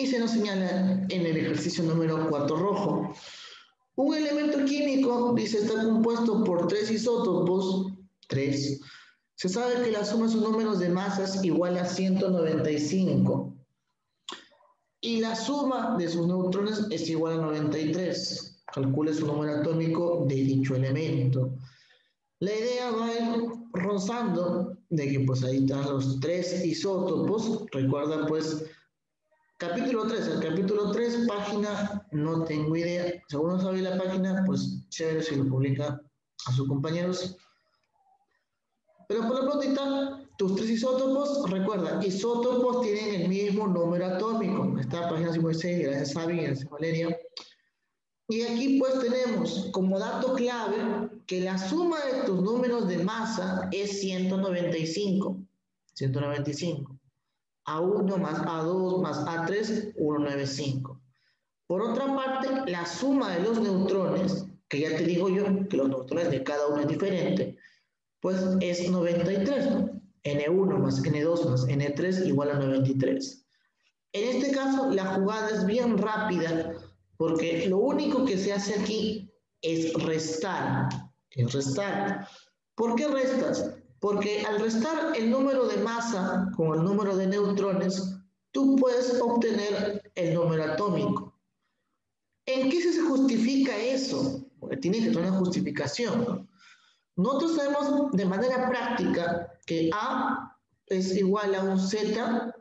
Y se nos señala en el ejercicio número 4 rojo. Un elemento químico, dice, está compuesto por 3 isótopos, 3. Se sabe que la suma de sus números de masas igual a 195. Y la suma de sus neutrones es igual a 93. Calcule su número atómico de dicho elemento. La idea va a ir rozando de que pues ahí están los 3 isótopos. Recuerda pues capítulo 3, el capítulo 3, página, no tengo idea. Según no sabe la página, pues chévere si lo publica a sus compañeros. Pero por la prontita, tus 3 isótopos, recuerda, isótopos tienen el mismo número atómico. Está página 56, gracias Sabi, gracias Valeria. Y aquí pues tenemos como dato clave que la suma de tus números de masa es 195. 195. A1 más A2 más A3, 195. Por otra parte, la suma de los neutrones, que ya te digo yo que los neutrones de cada uno es diferente, pues es 93, ¿no? N1 más N2 más N3 igual a 93. En este caso, la jugada es bien rápida, porque lo único que se hace aquí es restar. Es restar. ¿Por qué restas? Porque al restar el número de masa con el número de neutrones, tú puedes obtener el número atómico. ¿En qué se justifica eso? Porque tiene que tener una justificación, ¿no? Nosotros sabemos de manera práctica que A es igual a un Z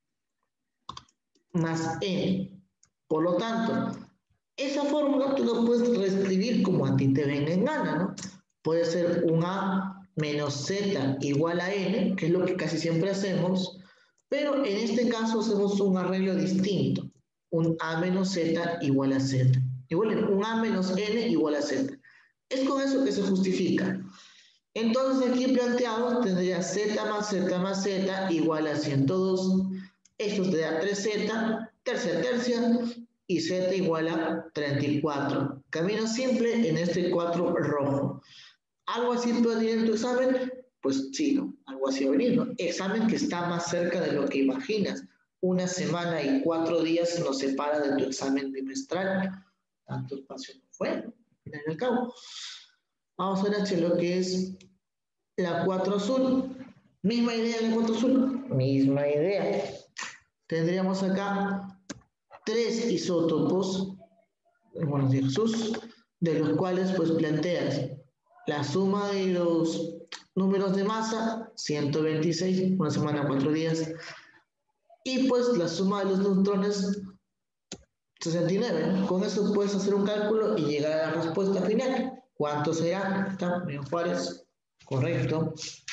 más N. Por lo tanto, esa fórmula tú la puedes reescribir como a ti te venga en gana, ¿no? Puede ser un A menos Z igual a N, que es lo que casi siempre hacemos, pero en este caso hacemos un arreglo distinto. Un A menos Z igual a Z. Igual un A menos N igual a Z. Es con eso que se justifica. Entonces aquí planteado tendría Z más Z más Z igual a 102. Esto te da 3Z, tercia, y Z igual a 34. Camino simple en este 4 rojo. ¿Algo así puede venir en tu examen? Pues sí, ¿no? Algo así va a venir, ¿no? Examen que está más cerca de lo que imaginas. 1 semana y 4 días nos separa de tu examen bimestral. Tanto espacio no fue, ¿no? Al final y al cabo. Vamos a ver hacia lo que es la 4 azul. Misma idea en la 4 azul. Misma idea. Tendríamos acá 3 isótopos, bueno, de Jesús, de los cuales pues planteas la suma de los números de masa, 126, 1 semana, 4 días, y pues la suma de los neutrones, 69. Con eso puedes hacer un cálculo y llegar a la respuesta final. ¿Cuánto será? Está bien, Juárez. Correcto.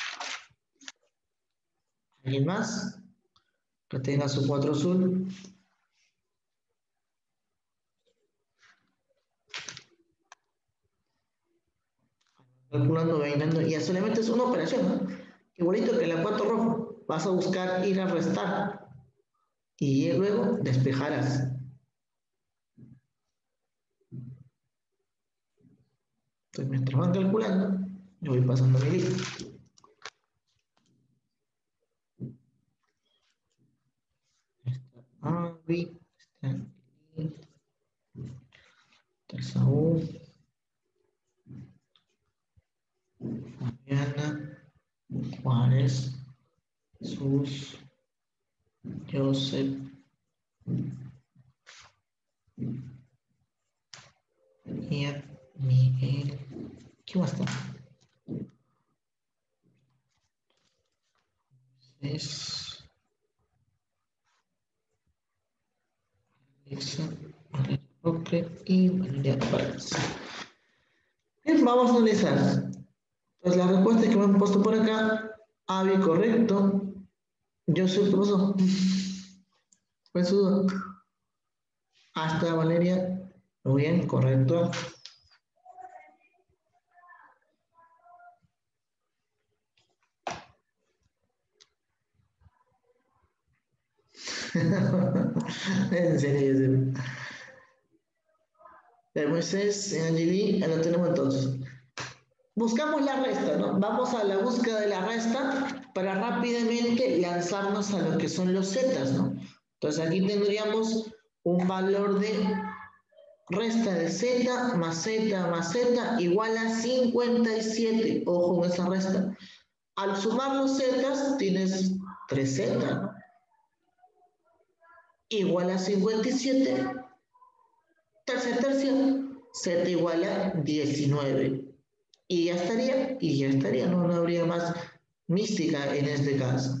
¿Alguien más? Que tenga su 4 azul. Calculando, veinando, ya solamente es una operación, ¿no? Igualito que la 4 rojo. Vas a buscar ir a restar y luego despejarás. Entonces, mientras van calculando, yo voy pasando mi lista. A, B, Saúl, Mariana, Juárez, Jesús, Joseph, Miguel, ¿qué más está? Es Alexa, Valeria Roque y Valeria Vargas. Bien, vamos a analizar. Pues la respuesta que me han puesto por acá, Avi, correcto. Yo soy el profesor. Pues hasta Valeria, muy bien, correcto. En serio. De Moisés, Angeli, ya lo tenemos entonces. Buscamos la resta, ¿no? Vamos a la búsqueda de la resta para rápidamente lanzarnos a lo que son los zetas, ¿no? Entonces aquí tendríamos un valor de resta de z más z igual a 57. Ojo con esa resta. Al sumar los zetas tienes 3z, ¿no? Igual a 57. Tercia, z igual a 19. Y ya estaría, no habría más mística en este caso.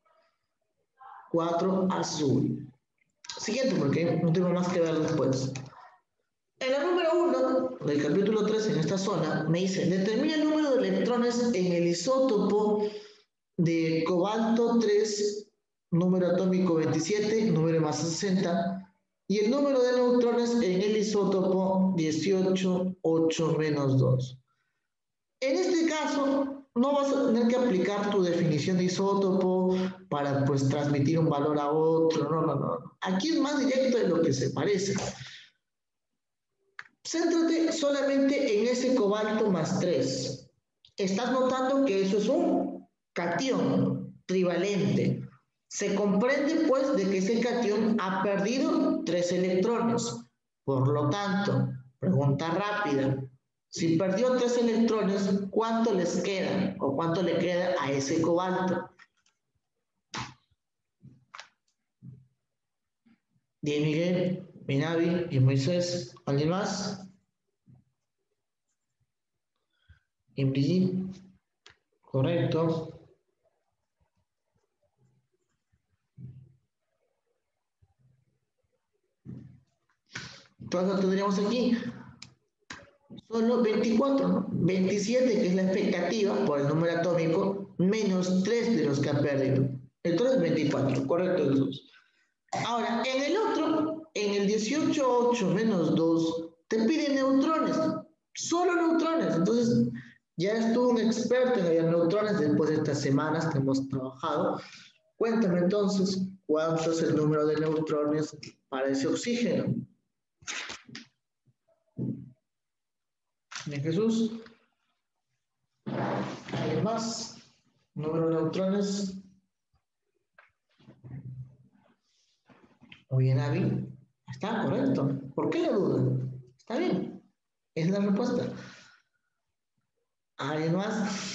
4 azul. Siguiente, porque no tengo más que ver después. En la número 1 del capítulo 3, en esta zona, me dice, determina el número de electrones en el isótopo de cobalto 3, número atómico 27, número de masa 60, y el número de neutrones en el isótopo 18, 8 menos 2. En este caso, no vas a tener que aplicar tu definición de isótopo para pues transmitir un valor a otro, no. Aquí es más directo de lo que se parece. Céntrate solamente en ese cobalto más 3. Estás notando que eso es un catión trivalente. Se comprende pues de que ese catión ha perdido 3 electrones. Por lo tanto, pregunta rápida. Si perdió 3 electrones, ¿cuánto les queda? ¿O cuánto le queda a ese cobalto? Bien, Miguel, Minavi y Moisés. ¿Alguien más? Brigitte. Correcto. ¿Cuánto tendríamos aquí? Solo 24, ¿no? 27, que es la expectativa por el número atómico, menos 3 de los que ha perdido. Entonces 24, correcto, Jesús. Ahora, en el otro, en el 18, 8 menos 2, te pide neutrones, solo neutrones. Entonces, ya eres tú un experto en los neutrones después de estas semanas que hemos trabajado. Cuéntame entonces, ¿cuánto es el número de neutrones para ese oxígeno? Bien, Jesús. ¿Alguien más? Número de neutrones. Muy bien, Abby. Está correcto. ¿Por qué la duda? Está bien. Es la respuesta. ¿Alguien más?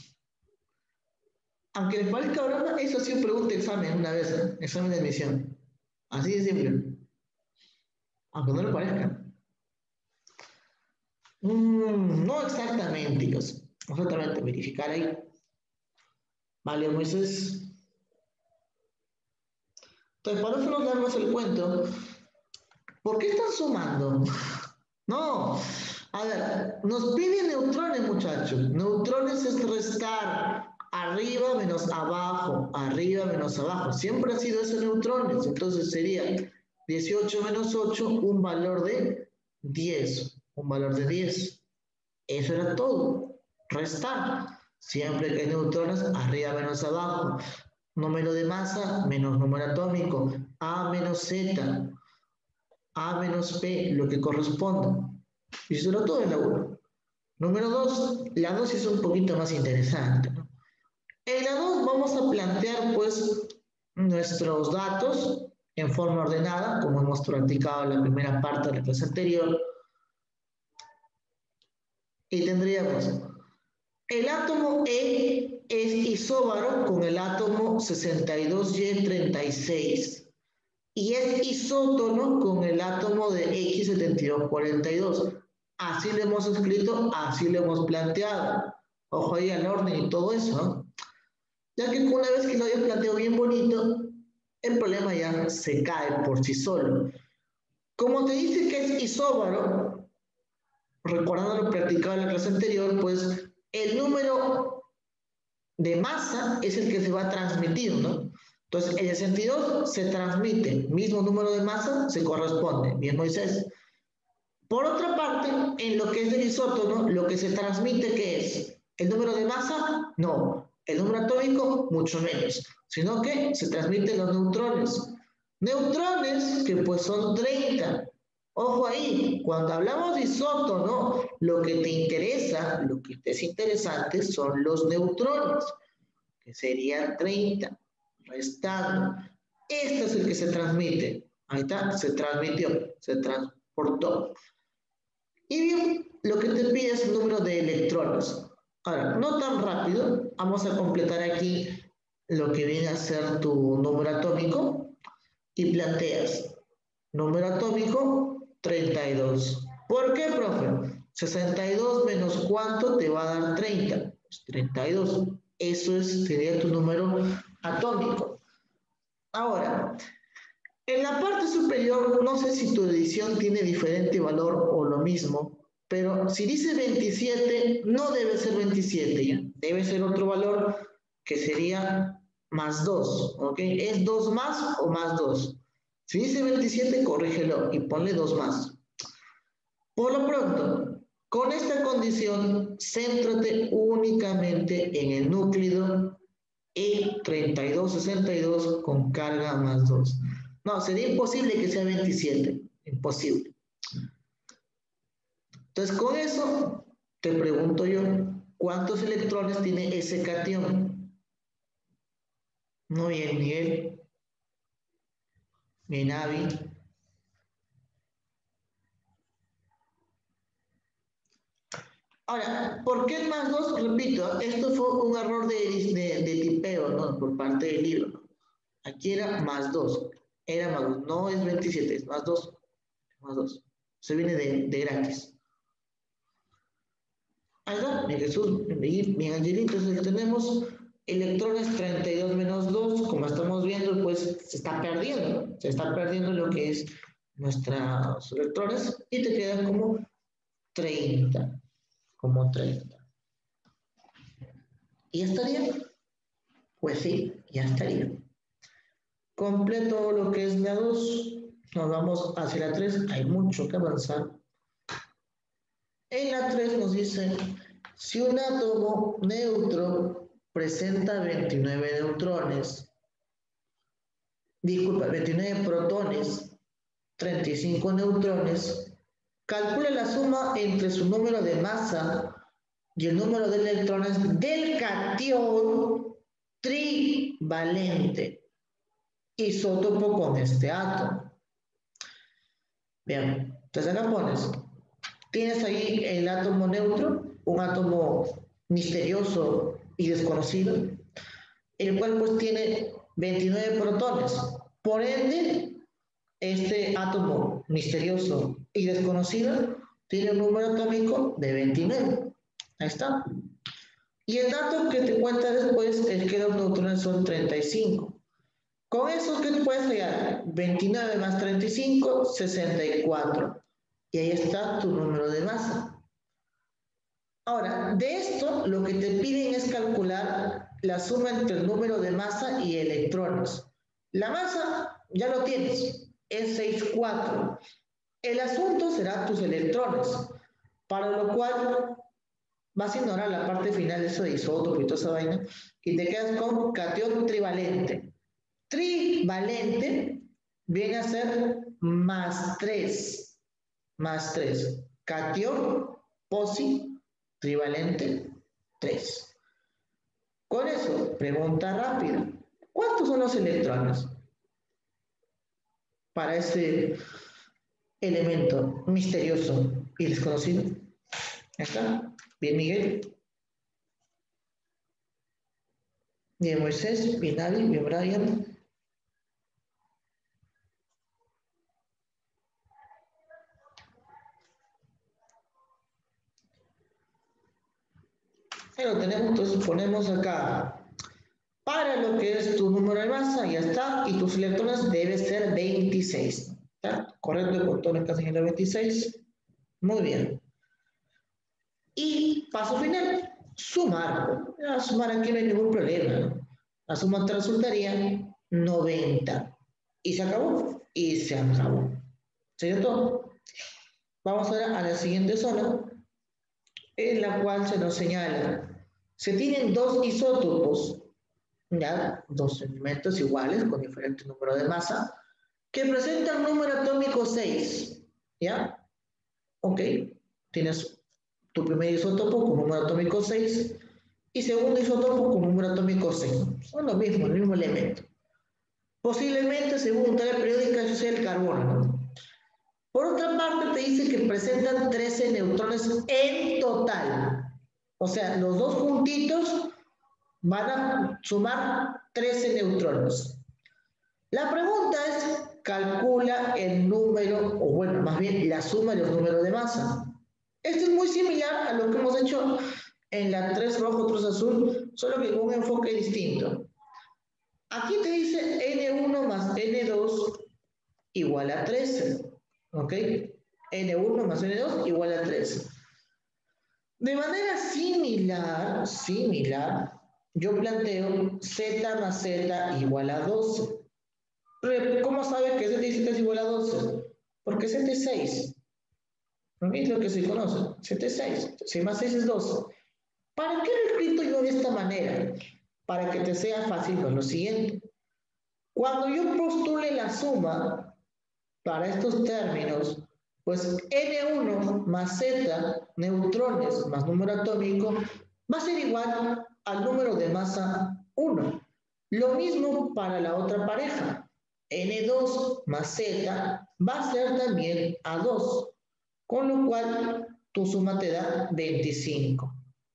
Aunque les parezca broma, eso sí pregunta de examen una vez, ¿eh? Examen de admisión. Así de simple. Aunque no le parezca. No exactamente, hijos. No exactamente, verificar ahí. Vale, Moisés. Entonces, para no darnos el cuento, ¿por qué están sumando? No. A ver, nos piden neutrones, muchachos. Neutrones es restar arriba menos abajo, arriba menos abajo. Siempre ha sido eso neutrones. Entonces sería 18 menos 8, un valor de 10. Un valor de 10. Eso era todo. Restar. Siempre que hay neutrones, arriba menos abajo. Número de masa menos número atómico. A menos Z. A menos P, lo que corresponda. Y eso era todo en la 1. Número 2, la 2 es un poquito más interesante, ¿no? En la 2 vamos a plantear pues nuestros datos en forma ordenada, como hemos practicado en la primera parte de la clase anterior. Y tendríamos el átomo E es isóbaro con el átomo 62Y36 y es isótono con el átomo de X7242. Así lo hemos escrito, así lo hemos planteado. Ojo ahí al orden y todo eso, ¿no? Ya que una vez que lo hayas planteado bien bonito, el problema ya se cae por sí solo. Como te dice que es isóbaro, recordando lo practicado en la clase anterior, pues el número de masa es el que se va a transmitir, ¿no? Entonces, en el 62 se transmite, mismo número de masa se corresponde. Bien, Moisés. Por otra parte, en lo que es del isótono, lo que se transmite, ¿qué es? ¿El número de masa? No. ¿El número atómico? Mucho menos. Sino que se transmiten los neutrones. Neutrones que pues son 30. Ojo ahí, cuando hablamos de isótono, lo que te interesa, lo que te es interesante son los neutrones, que serían 30, restando Este es el que se transmite. Ahí está, se transmitió, se transportó. Y bien, lo que te pide es el número de electrones. Ahora, no tan rápido, vamos a completar aquí lo que viene a ser tu número atómico y planteas número atómico 32. ¿Por qué, profe? 62 menos cuánto te va a dar 30. Pues 32. Eso sería tu número atómico. Ahora, en la parte superior, no sé si tu edición tiene diferente valor o lo mismo, pero si dice 27, no debe ser 27 ya. Debe ser otro valor que sería más 2, ¿ok? ¿Es 2 más o más 2? Si dice 27, corrígelo y ponle 2 más. Por lo pronto, con esta condición, céntrate únicamente en el núcleo E3262 con carga más 2. No, sería imposible que sea 27. Imposible. Entonces, con eso, te pregunto yo, ¿cuántos electrones tiene ese catión? Muy bien, Miguel. Bien, Avi. Ahora, ¿por qué más 2? Repito, esto fue un error de tipeo, ¿no? Por parte del libro, ¿no? Aquí era más 2. Era más 2. No es 27, es más 2. Más 2. Se viene de gratis. Ahí está, mi Jesús, mi Angelito, entonces tenemos electrones 32 menos 2, como estamos viendo, pues se está perdiendo, ¿no? Se está perdiendo lo que es nuestros electrones y te quedan como 30, como 30. ¿Y ya estaría? Pues sí, ya estaría. Completo lo que es la 2, nos vamos hacia la 3, hay mucho que avanzar. En la 3 nos dice, si un átomo neutro presenta 29 neutrones, disculpa, 29 protones, 35 neutrones, calcula la suma entre su número de masa y el número de electrones del catión trivalente isótopo con este átomo. Bien, entonces acá pones, tienes ahí el átomo neutro, un átomo misterioso y desconocido, el cual pues tiene 29 protones. Por ende, este átomo misterioso y desconocido tiene un número atómico de 29. Ahí está. Y el dato que te cuenta después es que los neutrones son 35. Con eso, ¿qué te puedes hallar? 29 más 35, 64. Y ahí está tu número de masa. Ahora, de esto lo que te piden es calcular la suma entre el número de masa y electrones. La masa ya lo tienes, es 6,4. El asunto será tus electrones, para lo cual vas a ignorar la parte final de eso de isótopo y toda esa vaina, y te quedas con catión trivalente. Trivalente viene a ser más 3, más 3. Catión, posi, trivalente, 3. Con eso, pregunta rápida. ¿Cuántos son los electrones para ese elemento misterioso y desconocido? ¿Está? Bien, Miguel. Bien, Moisés. Bien, Abby. Bien, Brian. Ahí lo tenemos, entonces ponemos acá. Para lo que es tu número de masa, ya está, y tus electrones debe ser 26. ¿Está? Correcto, con todo el caso en el 26. Muy bien. Y paso final, sumar. A sumar aquí no hay ningún problema, ¿no? La suma te resultaría 90. Y se acabó. Y se acabó. ¿Sería todo? Vamos ahora a la siguiente zona, en la cual se nos señala, se tienen dos isótopos, ya, dos elementos iguales con diferente número de masa, que presentan número atómico 6, ¿ya? Ok, tienes tu primer isótopo con número atómico 6 y segundo isótopo con número atómico 6. Son lo mismo, el mismo elemento. Posiblemente, según tabla periódica, eso sea el carbono, ¿no? Por otra parte, te dice que presentan 13 neutrones en total. O sea, los dos juntitos van a sumar 13 neutrones. La pregunta es, calcula el número, o bueno, más bien la suma de los números de masa. Esto es muy similar a lo que hemos hecho en la 3 rojo, 3 azul, solo que con un enfoque distinto. Aquí te dice N1 más N2 igual a 13, ¿ok? N1 más N2 igual a 13. De manera similar, yo planteo Z más Z igual a 12. ¿Cómo sabes que Z es igual a 12? Porque Z es 6. Es lo que se conoce. Z es 6. 6 más 6 es 12. ¿Para qué lo he escrito yo de esta manera? Para que te sea fácil con lo siguiente. Cuando yo postule la suma para estos términos, pues N1 más Z, neutrones más número atómico, va a ser igual al número de masa 1. Lo mismo para la otra pareja. N2 más Z va a ser también a 2, con lo cual tu suma te da 25.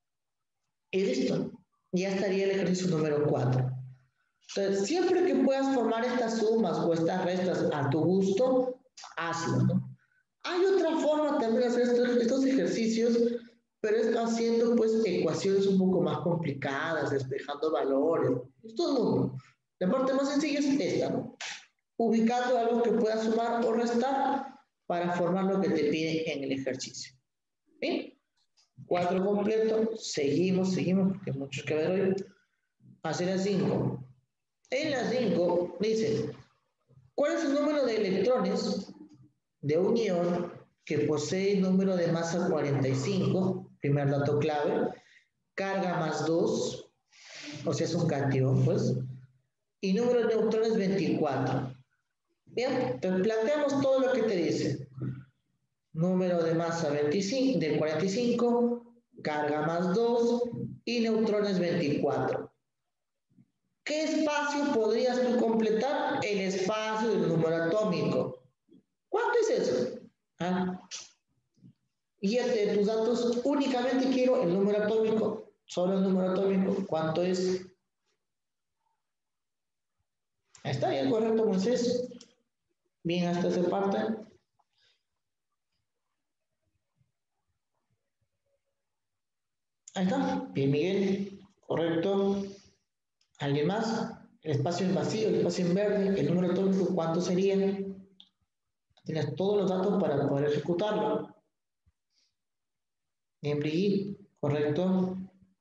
Y listo, ya estaría el ejercicio número 4. Entonces, siempre que puedas formar estas sumas o estas restas a tu gusto, hazlo, ¿no? Hay otra forma también de hacer estos ejercicios, pero es haciendo pues ecuaciones un poco más complicadas, despejando valores. Es todo mundo. La parte más sencilla es esta, ¿no? Ubicando algo que puedas sumar o restar para formar lo que te pide en el ejercicio. ¿Bien? 4 completo, seguimos, porque hay muchos que ver hoy. Hacer la 5. En la 5 dice, ¿cuál es el número de electrones de un ion que posee número de masa 45? Primer dato clave. Carga más 2, o sea, es un cation, pues. Y número de neutrones 24. Bien, entonces planteamos todo lo que te dice. Número de masa 25, de 45, carga más 2 y neutrones 24. ¿Qué espacio podrías tú completar? El espacio del número atómico. ¿Cuánto es eso? ¿Ah? Guíate de tus datos. Únicamente quiero el número atómico. Solo el número atómico. ¿Cuánto es? Está bien, correcto, Moisés. Bien, hasta esa parte. Ahí está. Bien, Miguel. Correcto. ¿Alguien más? El espacio en vacío, el espacio en verde, el número atómico, ¿cuánto sería? Tienes todos los datos para poder ejecutarlo. Bien, Brigitte. Correcto.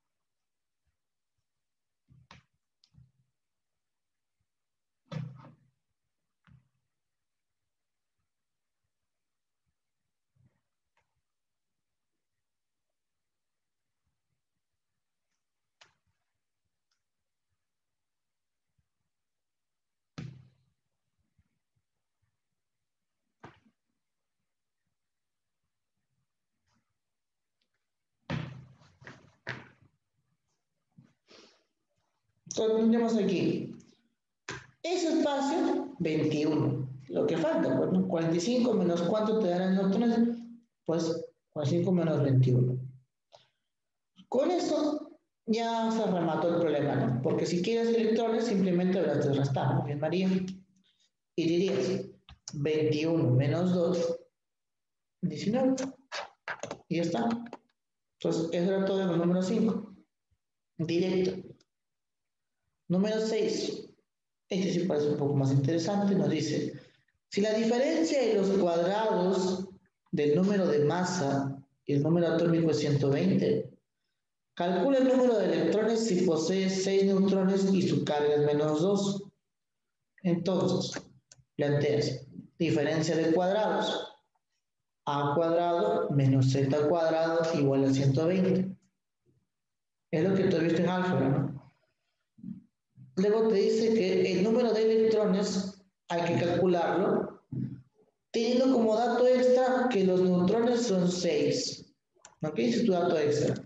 Entonces, tenemos aquí ese espacio, 21. Lo que falta, pues, ¿no? 45 menos cuánto te darán neutrones, pues 45 menos 21. Con eso ya se remató el problema, ¿no? Porque si quieres electrones, simplemente verás de restar, ¿no? Bien, María. Y dirías 21 menos 2, 19. Y ya está. Entonces, eso era todo en el número 5. Directo. Número 6. Este sí parece un poco más interesante. Nos dice, si la diferencia de los cuadrados del número de masa y el número atómico es 120, calcula el número de electrones si posee 6 neutrones y su carga es menos 2. Entonces, planteas diferencia de cuadrados. A cuadrado menos z cuadrado igual a 120. Es lo que tú has visto en álgebra, ¿no? Luego te dice que el número de electrones hay que calcularlo teniendo como dato extra que los neutrones son 6. ¿Ok? Ese es tu dato extra.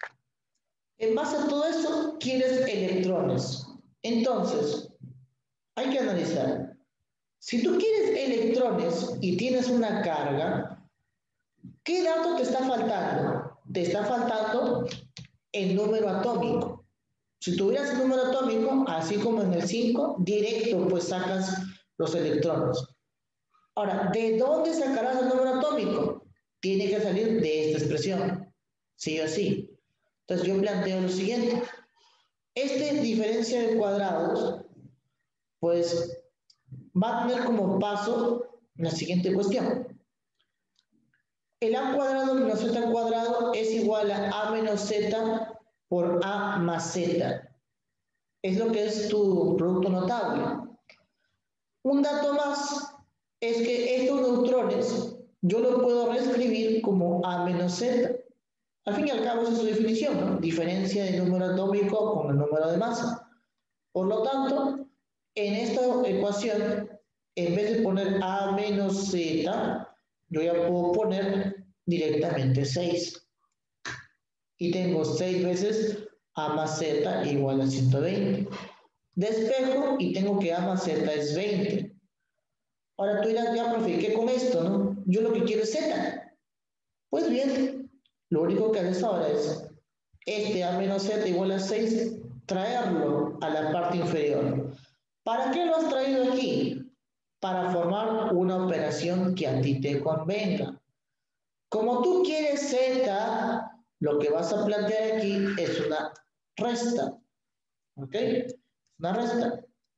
En base a todo eso, quieres electrones. Entonces, hay que analizar. Si tú quieres electrones y tienes una carga, ¿qué dato te está faltando? Te está faltando el número atómico. Si tuvieras el número atómico, así como en el 5, directo pues sacas los electrones. Ahora, ¿de dónde sacarás el número atómico? Tiene que salir de esta expresión, sí o sí. Entonces yo planteo lo siguiente. Diferencia de cuadrados, pues va a tener como paso la siguiente cuestión. El a cuadrado menos z cuadrado es igual a menos z por a más z. Es lo que es tu producto notable. Un dato más es que estos neutrones yo lo puedo reescribir como a menos z. Al fin y al cabo esa es su definición, ¿no? Diferencia del número atómico con el número de masa. Por lo tanto, en esta ecuación, en vez de poner a menos z, yo ya puedo poner directamente 6. Y tengo 6 veces a más z igual a 120. Despejo y tengo que a más z es 20. Ahora tú dirás, ya, profe, ¿qué con esto, no? Yo lo que quiero es z. Pues bien, lo único que haces ahora es a menos z igual a 6, traerlo a la parte inferior. ¿Para qué lo has traído aquí? Para formar una operación que a ti te convenga. Como tú quieres z, lo que vas a plantear aquí es una resta. ¿Ok? Una resta.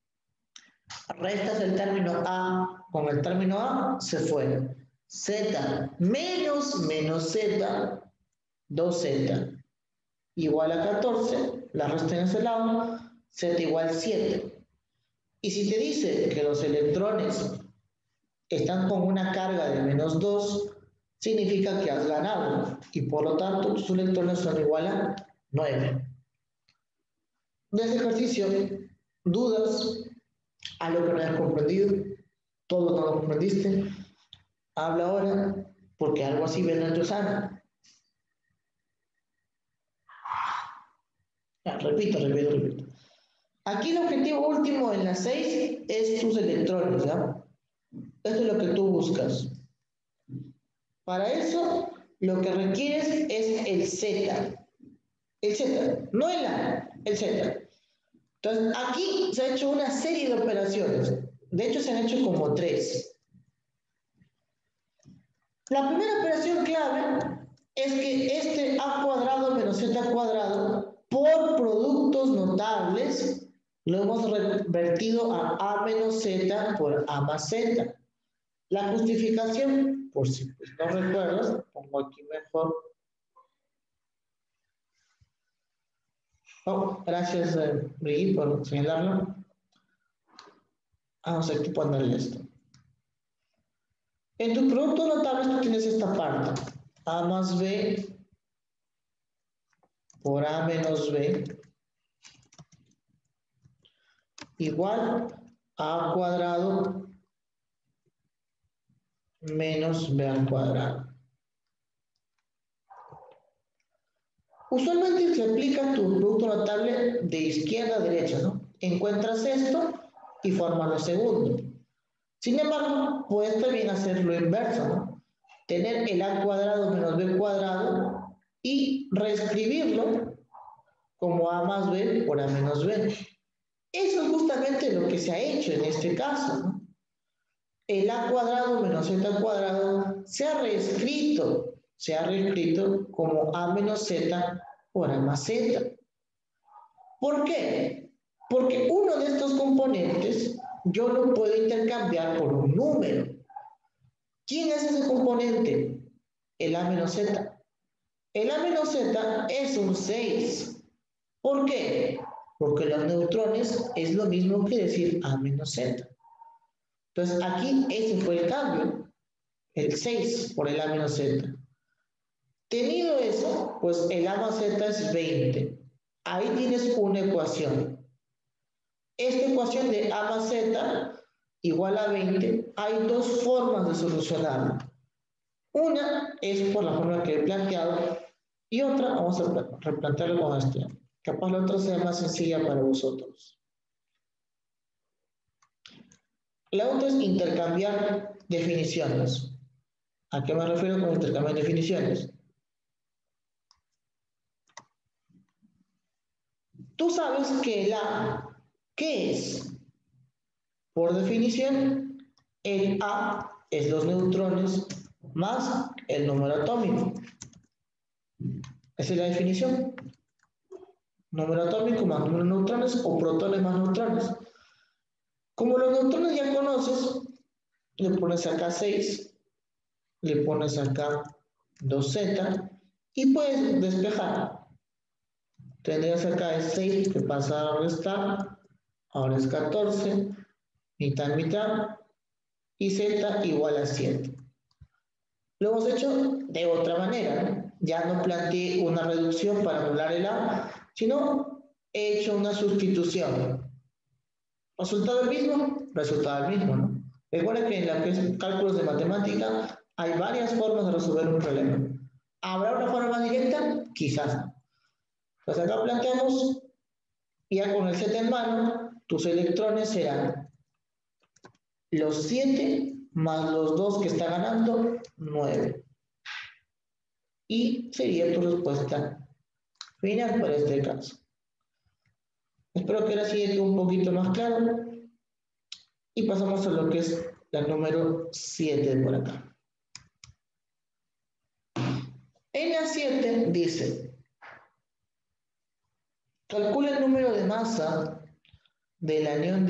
Restas el término a con el término a, se fue. Z menos z, 2z igual a 14, la resta en ese lado, z igual a 7. Y si te dice que los electrones están con una carga de menos 2, significa que has ganado. Y por lo tanto, tus electrones son igual a 9. De este ejercicio, dudas, algo que no has comprendido, todo no lo comprendiste, habla ahora, porque algo así vendrá en tu examen. Repito. Aquí el objetivo último en la 6 es tus electrones, ¿ya? Esto es lo que tú buscas. Para eso, lo que requieres es el Z. El Z, no el A, el Z. Entonces, aquí se ha hecho una serie de operaciones. De hecho, se han hecho como 3. La primera operación clave es que a cuadrado menos z cuadrado por productos notables lo hemos revertido a menos z por a más z. La justificación, por si no recuerdas, pongo aquí mejor. Oh, gracias, Brigitte, por señalarlo. Vamos aquí a ponerle esto. En tu producto notable tú tienes esta parte. A más b por a menos b igual a cuadrado menos b al cuadrado. Usualmente se aplica tu producto notable de izquierda a derecha, ¿no? Encuentras esto y formas lo segundo. Sin embargo, puedes también hacer lo inverso, ¿no? Tener el a cuadrado menos b cuadrado y reescribirlo como a más b por a menos b. Eso es justamente lo que se ha hecho en este caso, ¿no? El a cuadrado menos z cuadrado se ha reescrito como a menos z por a más z. ¿Por qué? Porque uno de estos componentes yo lo puedo intercambiar por un número. ¿Quién es ese componente? El a menos z. El a menos z es un 6. ¿Por qué? Porque los neutrones es lo mismo que decir a menos z. Entonces aquí ese fue el cambio, el 6 por el a menos z. Tenido eso, pues el a más z es 20. Ahí tienes una ecuación. Esta ecuación de a más z igual a 20, hay dos formas de solucionarla. Una es por la forma que he planteado y otra, vamos a replantearlo con este. Capaz la otra sea más sencilla para vosotros. La otra es intercambiar definiciones. ¿A qué me refiero con intercambiar definiciones? Tú sabes que el A, ¿qué es? Por definición, el A es los neutrones más el número atómico. Esa es la definición. Número atómico más número de neutrones o protones más neutrones. Como los neutrones ya conoces, le pones acá 6, le pones acá 2Z y puedes despejar. Tendrías acá el 6 que pasa a restar, ahora es 14, mitad, mitad, y Z igual a 7. Lo hemos hecho de otra manera, ¿no? Ya no planteé una reducción para anular el A, sino he hecho una sustitución. ¿Resultado el mismo? Resultado el mismo, ¿no? Recuerda que en la que es cálculos de matemática hay varias formas de resolver un problema. ¿Habrá una forma más directa? Quizás no. Pues acá planteamos, ya con el Z en mano, tus electrones serán los 7 más los 2 que está ganando, 9. Y sería tu respuesta final para este caso. Espero que ahora sí quede un poquito más claro. Y pasamos a lo que es la número 7 por acá. En la 7 dice, calcula el número de masa del anión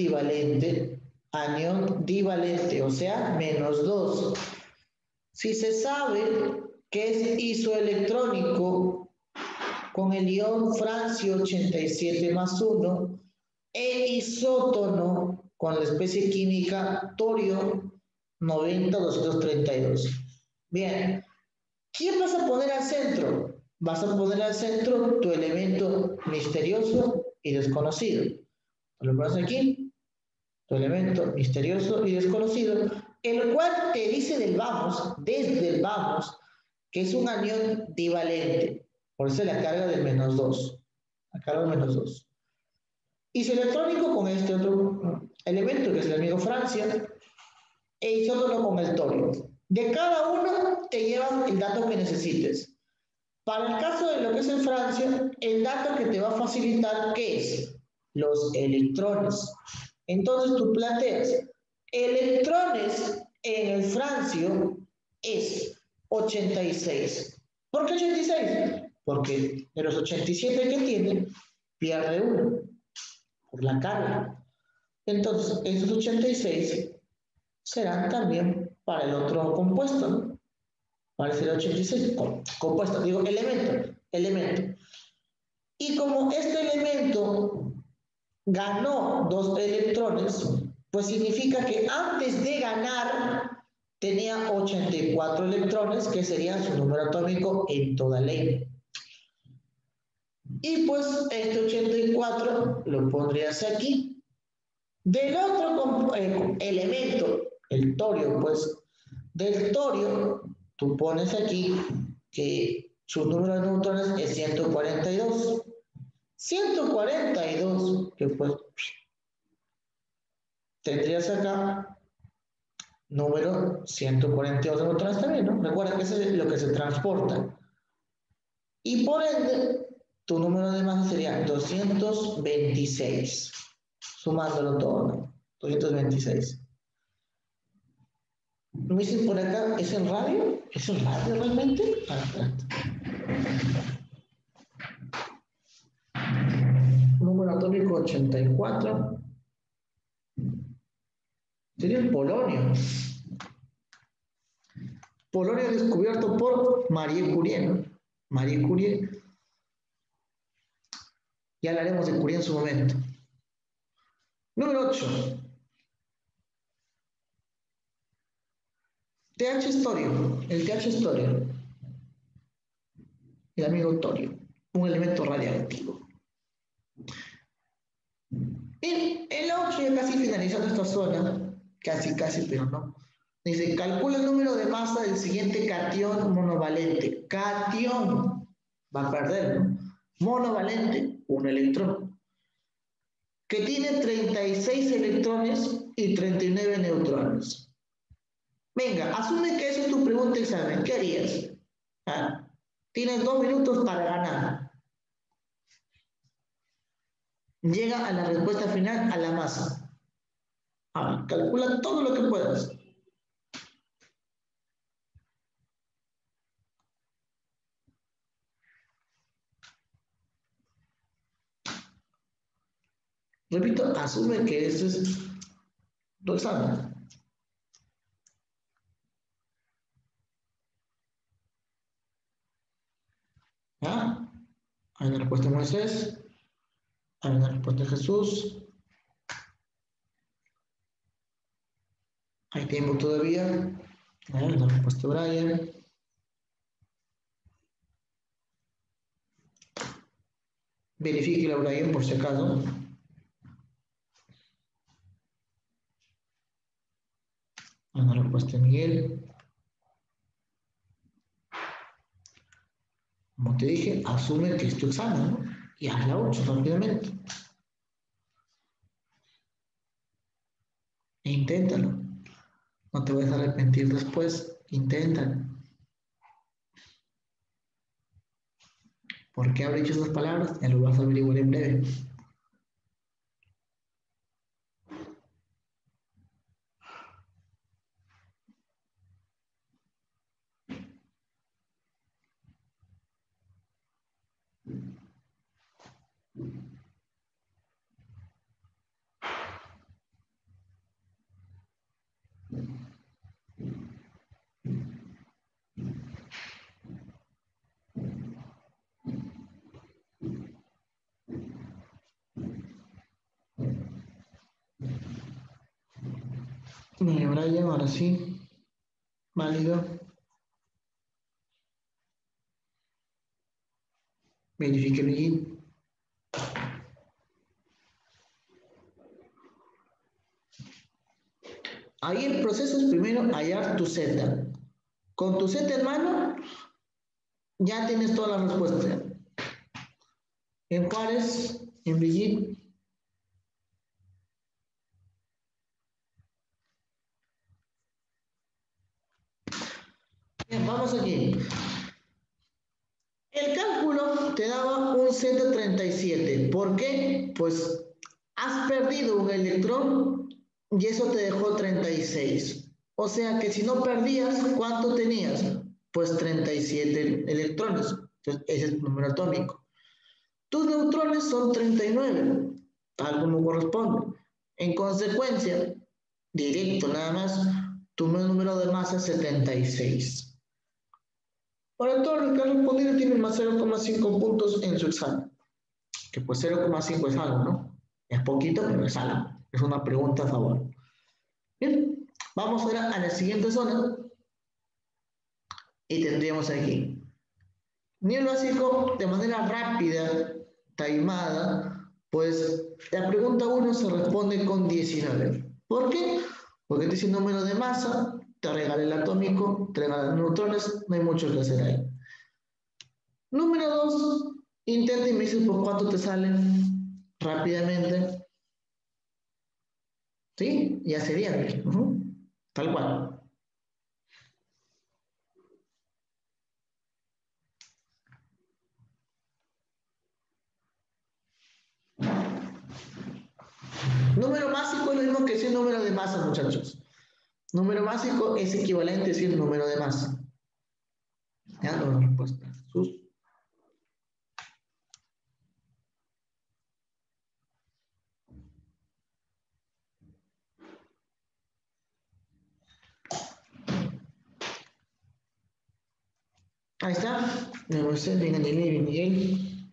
divalente, o sea, -2. Si se sabe que es isoelectrónico con el ion francio 87 más 1 e isótono con la especie química torio 90-232. Bien, ¿quién vas a poner al centro? Vas a poner al centro tu elemento misterioso y desconocido. Lo pones aquí, tu elemento misterioso y desconocido, el cual te dice desde el vamos, que es un anión divalente. Por eso la carga del -2. La carga del -2. Isoelectrónico con este otro elemento, que es el amigo Francia, e isótono con el torio. De cada uno te llevan el dato que necesites. Para el caso de lo que es el Francia, el dato que te va a facilitar, ¿qué es? Los electrones. Entonces tú planteas, electrones en el francio es 86. ¿Por qué 86? Porque de los 87 que tiene, pierde uno por la carga. Entonces, esos 86 serán también para el otro compuesto, ¿no? Para el 86, compuesto, digo, elemento. Y como este elemento ganó 2 electrones, pues significa que antes de ganar tenía 84 electrones, que serían su número atómico en toda ley. Y pues este 84 lo pondrías aquí. Del otro elemento, el torio, pues del torio, tú pones aquí que su número de neutrones es 142. 142, que pues tendrías acá número 142 de neutrones también, ¿no? Recuerda que eso es lo que se transporta. Y por ende, tu número de masa sería 226, sumándolo todo, ¿no? 226. Me dicen por acá, ¿es el radio? ¿Es el radio realmente? Número atómico 84. Sería el polonio. Polonio descubierto por Marie Curie, ¿no? Marie Curie. Ya hablaremos de Curie en su momento. Número 8. TH es torio. El TH es torio. El amigo torio. Un elemento radiactivo. En la 8, ya casi finalizando esta zona, casi, pero no. Dice, calcula el número de masa del siguiente catión monovalente. Catión. Va a perder, ¿no? Monovalente, un electrón. Que tiene 36 electrones y 39 neutrones. Venga, asume que esa es tu pregunta de examen. ¿Qué harías? Ah, tienes 2 minutos para ganar. Llega a la respuesta final a la masa. Calcula todo lo que puedas. Repito, asume que ese es tu examen. ¿Ya? Hay una respuesta de Moisés. Hay una respuesta de Jesús. Hay tiempo todavía. Hay una respuesta de Brian. Verifique la Brian por si acaso. Hay una respuesta de Miguel. Como te dije, asume que es tu examen, ¿no? Y haz la 8 rápidamente. E inténtalo. No te vas a arrepentir después. Inténtalo. ¿Por qué habré dicho esas palabras? Ya lo vas a averiguar en breve. Mire, Brian, ahora sí. Válido. Verifique bien. Ahí el proceso es primero hallar tu Z. Con tu Z en mano, ya tienes toda la respuesta. En Juárez, en Brigitte. Bien, vamos aquí. El cálculo te daba un Z37. ¿Por qué? Pues has perdido un electrón y eso te dejó 36. O sea que si no perdías, ¿cuánto tenías? Pues 37 electrones. Entonces, ese es el número atómico. Tus neutrones son 39, tal como corresponde. En consecuencia, directo nada más, tu número de masa es 76. Ahora todo el que ha respondido tiene más 0,5 puntos en su examen. Que pues 0,5 es algo, ¿no? Es poquito, pero es algo. Es una pregunta a favor. Bien, vamos ahora a la siguiente zona. Y tendríamos aquí. Nivel básico de manera rápida, taimada, pues la pregunta 1 se responde con 19. ¿Por qué? Porque te dice número de masa, te regala el atómico, te regala los neutrones, no hay mucho que hacer ahí. Número 2, intenta y me dices por cuánto te salen rápidamente. ¿Sí? Ya serían. Tal cual. Número básico es lo mismo que decir número de masa, muchachos. Número básico es equivalente a decir número de masa. Ya, la respuesta. Jesús. Ahí está. De Moisés, bien Angelina y bien Miguel.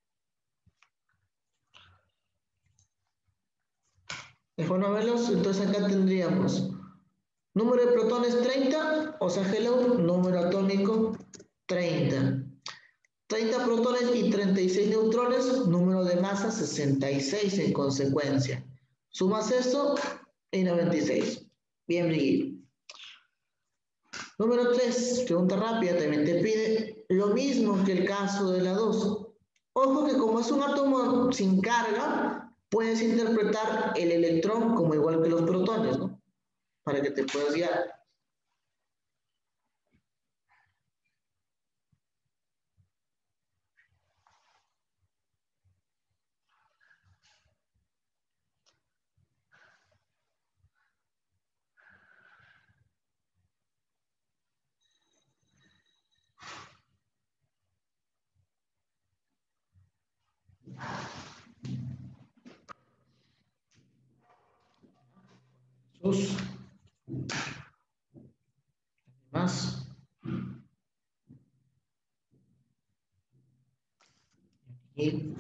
Mejor no verlos, entonces acá tendríamos número de protones 30, o sea, hello, número atómico 30. 30 protones y 36 neutrones, número de masa 66 en consecuencia. Sumas esto y 96. Bien, Brigitte. Número 3, pregunta rápida, también te pide lo mismo que el caso de la 2. Ojo que como es un átomo sin carga, puedes interpretar el electrón como igual que los protones, ¿no? Para que te puedas guiar. Jesús. Más. Y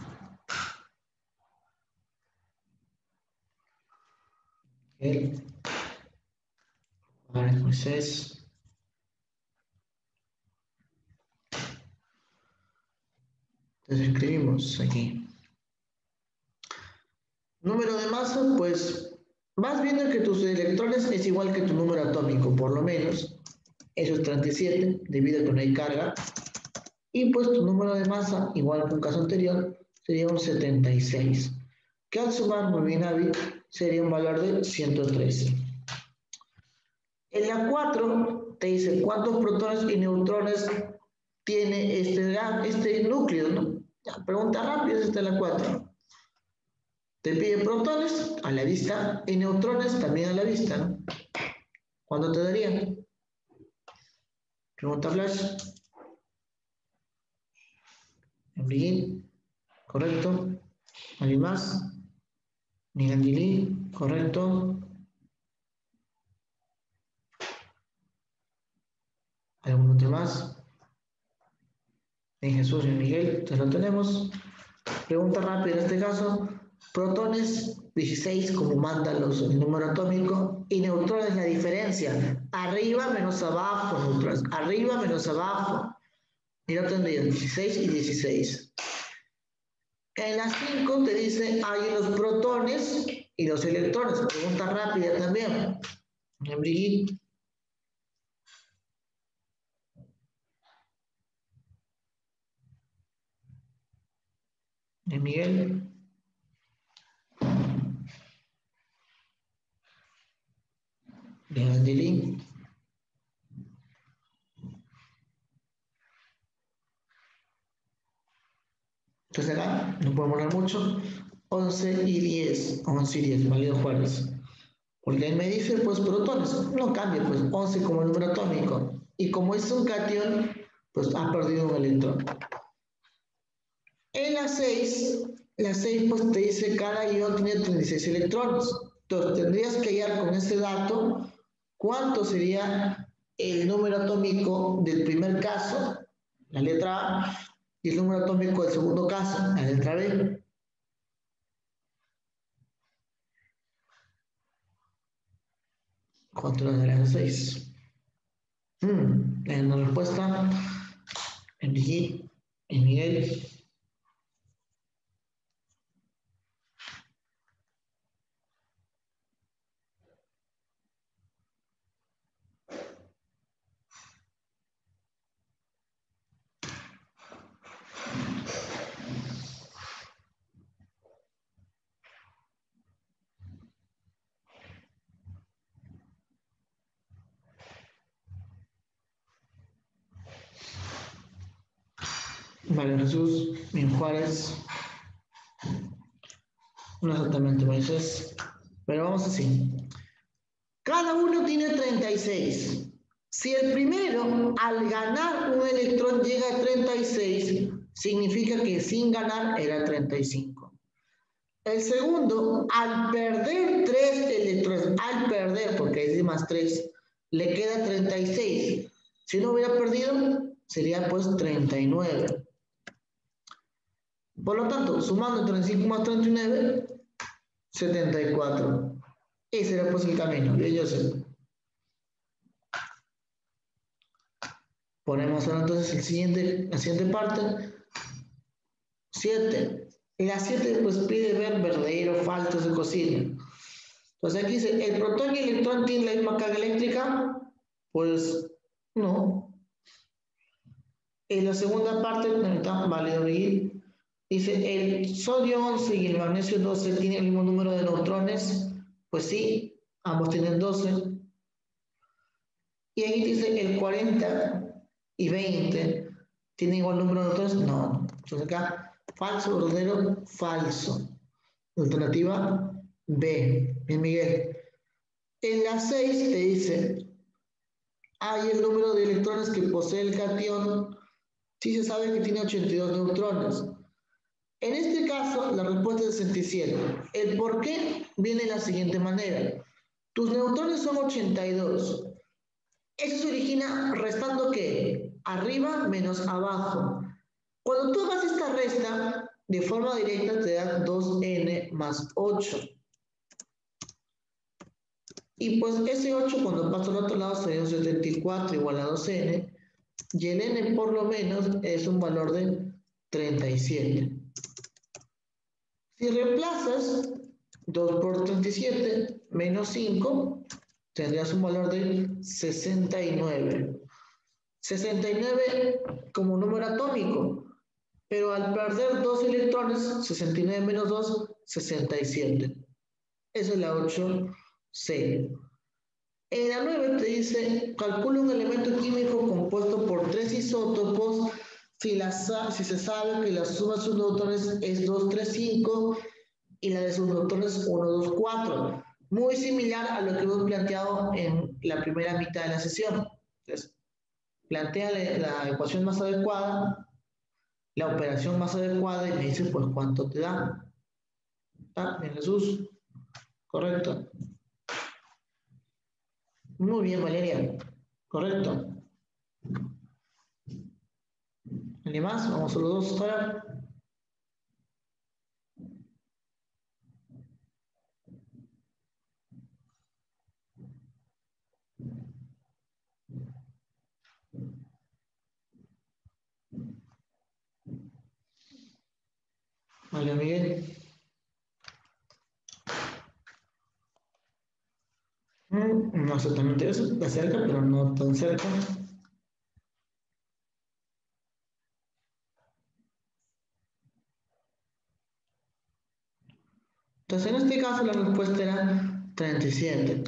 él. Ahora es Moisés. Entonces escribimos aquí. Número de masa, pues vas viendo que tus electrones es igual que tu número atómico, por lo menos. Eso es 37, debido a que no hay carga. Y pues tu número de masa, igual que un caso anterior, sería un 76. Que al sumar, muy bien, Avi, sería un valor de 113. En la 4 te dice cuántos protones y neutrones tiene este núcleo, ¿no? Ya, pregunta rápida, esta es la 4. Te pide protones a la vista y neutrones también a la vista, ¿no? ¿Cuánto te darían? Pregunta flash. Enrique, correcto. ¿Alguien más? Nigangili, correcto. ¿Algún otro más? En Jesús y en Miguel, ya lo tenemos. Pregunta rápida en este caso. Protones 16 como manda el número atómico y neutrones la diferencia. Arriba menos abajo, neutrones. Arriba menos abajo. Mira, tendría 16 y 16. En la 5 te dice hay los protones y los electrones. Pregunta rápida también. En Brigitte. En Miguel. En Angelín. Entonces acá no podemos hablar mucho. 11 y 10. 11 y 10, válido Juárez. Porque él me dice, pues protones. No cambia, pues 11 como el número atómico. Y como es un cation, pues ha perdido un electrón. En la 6 pues te dice cada ion tiene 36 electrones. Entonces tendrías que hallar con ese dato cuánto sería el número atómico del primer caso, la letra A, y el número atómico del segundo caso, la letra B. ¿Cuánto le darán 6? En la respuesta, en Miguel. Vale, Jesús, en Juárez. No exactamente Moisés, pero vamos así. Cada uno tiene 36. Si el primero al ganar un electrón llega a 36, significa que sin ganar era 35. El segundo, al perder 3 electrones, al perder, porque es de más 3, le queda 36. Si no hubiera perdido, sería pues 39. Por lo tanto, sumando 35 más 39, 74. Ese era pues el camino, yo sé. Ponemos ahora entonces la siguiente parte. 7. La 7 pues pide ver verdadero o falso de cocina. Entonces aquí dice, ¿el protón y el electrón tienen la misma carga eléctrica? Pues no. En la segunda parte, está válido, Dice, ¿el sodio 11 y el magnesio 12 tienen el mismo número de neutrones? Pues sí, ambos tienen 12. Y ahí dice, ¿el 40 y 20 tienen igual número de neutrones? No. Entonces acá, falso, verdadero, falso. Alternativa B. Bien, Miguel. En la 6 te dice, hay el número de electrones que posee el catión. Sí se sabe que tiene 82 neutrones. En este caso, la respuesta es 67. El por qué viene de la siguiente manera. Tus neutrones son 82. Eso se origina restando ¿qué? Arriba menos abajo. Cuando tú hagas esta resta, de forma directa te da 2n más 8. Y pues ese 8 cuando pasa al otro lado sería un 74 igual a 2n. Y el n por lo menos es un valor de 37. Si reemplazas 2 por 37 menos 5, tendrías un valor de 69. 69 como número atómico, pero al perder 2 electrones, 69 menos 2, 67. Esa es la 8C. En la 9 te dice, calcula un elemento químico compuesto por 3 isótopos si se sabe que la suma de sus neutrones es 2, 3, 5 y la de sus neutrones 1, 2, 4. Muy similar a lo que hemos planteado en la primera mitad de la sesión. Entonces, plantea la ecuación más adecuada, la operación más adecuada y me dice pues cuánto te da. ¿Está bien, Jesús? Correcto. Muy bien, Valeria. Correcto. ¿Alguien más? Vamos a los dos ahora. Vale, Miguel. No exactamente eso, está cerca, pero no tan cerca. Entonces, en este caso, la respuesta era 37.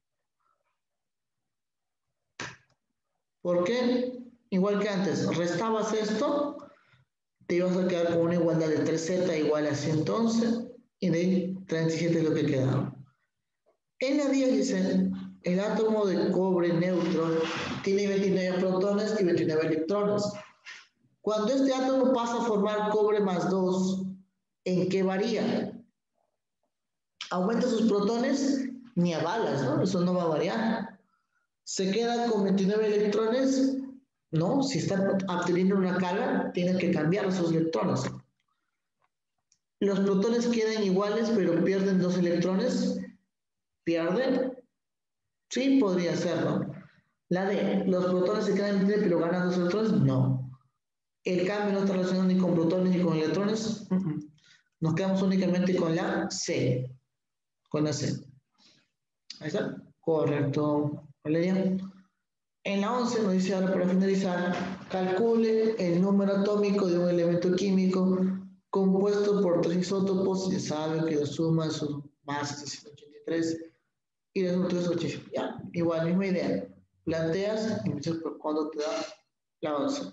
¿Por qué? Igual que antes, restabas esto, te ibas a quedar con una igualdad de 3z igual a 111, y de ahí 37 es lo que quedaba. En la 10 dice, el átomo de cobre neutro tiene 29 protones y 29 electrones. Cuando este átomo pasa a formar cobre más 2, ¿en qué varía? ¿Aumenta sus protones? Ni a balas, ¿no? Eso no va a variar. ¿Se queda con 29 electrones? No, si está obteniendo una carga, tiene que cambiar sus electrones. ¿Los protones quedan iguales pero pierden 2 electrones? ¿Pierden? Sí, podría ser, ¿no? La D, ¿los protones se quedan en pero ganan 2 electrones? No. El cambio no está relacionado ni con protones ni con electrones. Nos quedamos únicamente con la C. Con la C. Ahí está. Correcto, Valeria. En la 11 nos dice ahora para finalizar, calcule el número atómico de un elemento químico compuesto por 3 isótopos. Ya sabe que la suma de sus masas es 183 y de esos 3, 85. Ya, igual, misma idea. Planteas y me dices por cuándo te da la 11.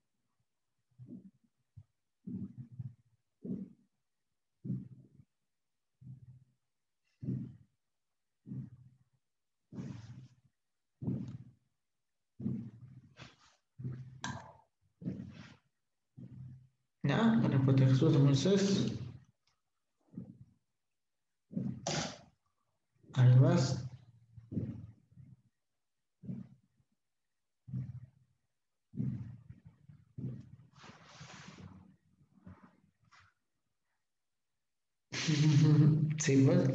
Ya, la respuesta de Jesús de Moisés. Además, sí, pues.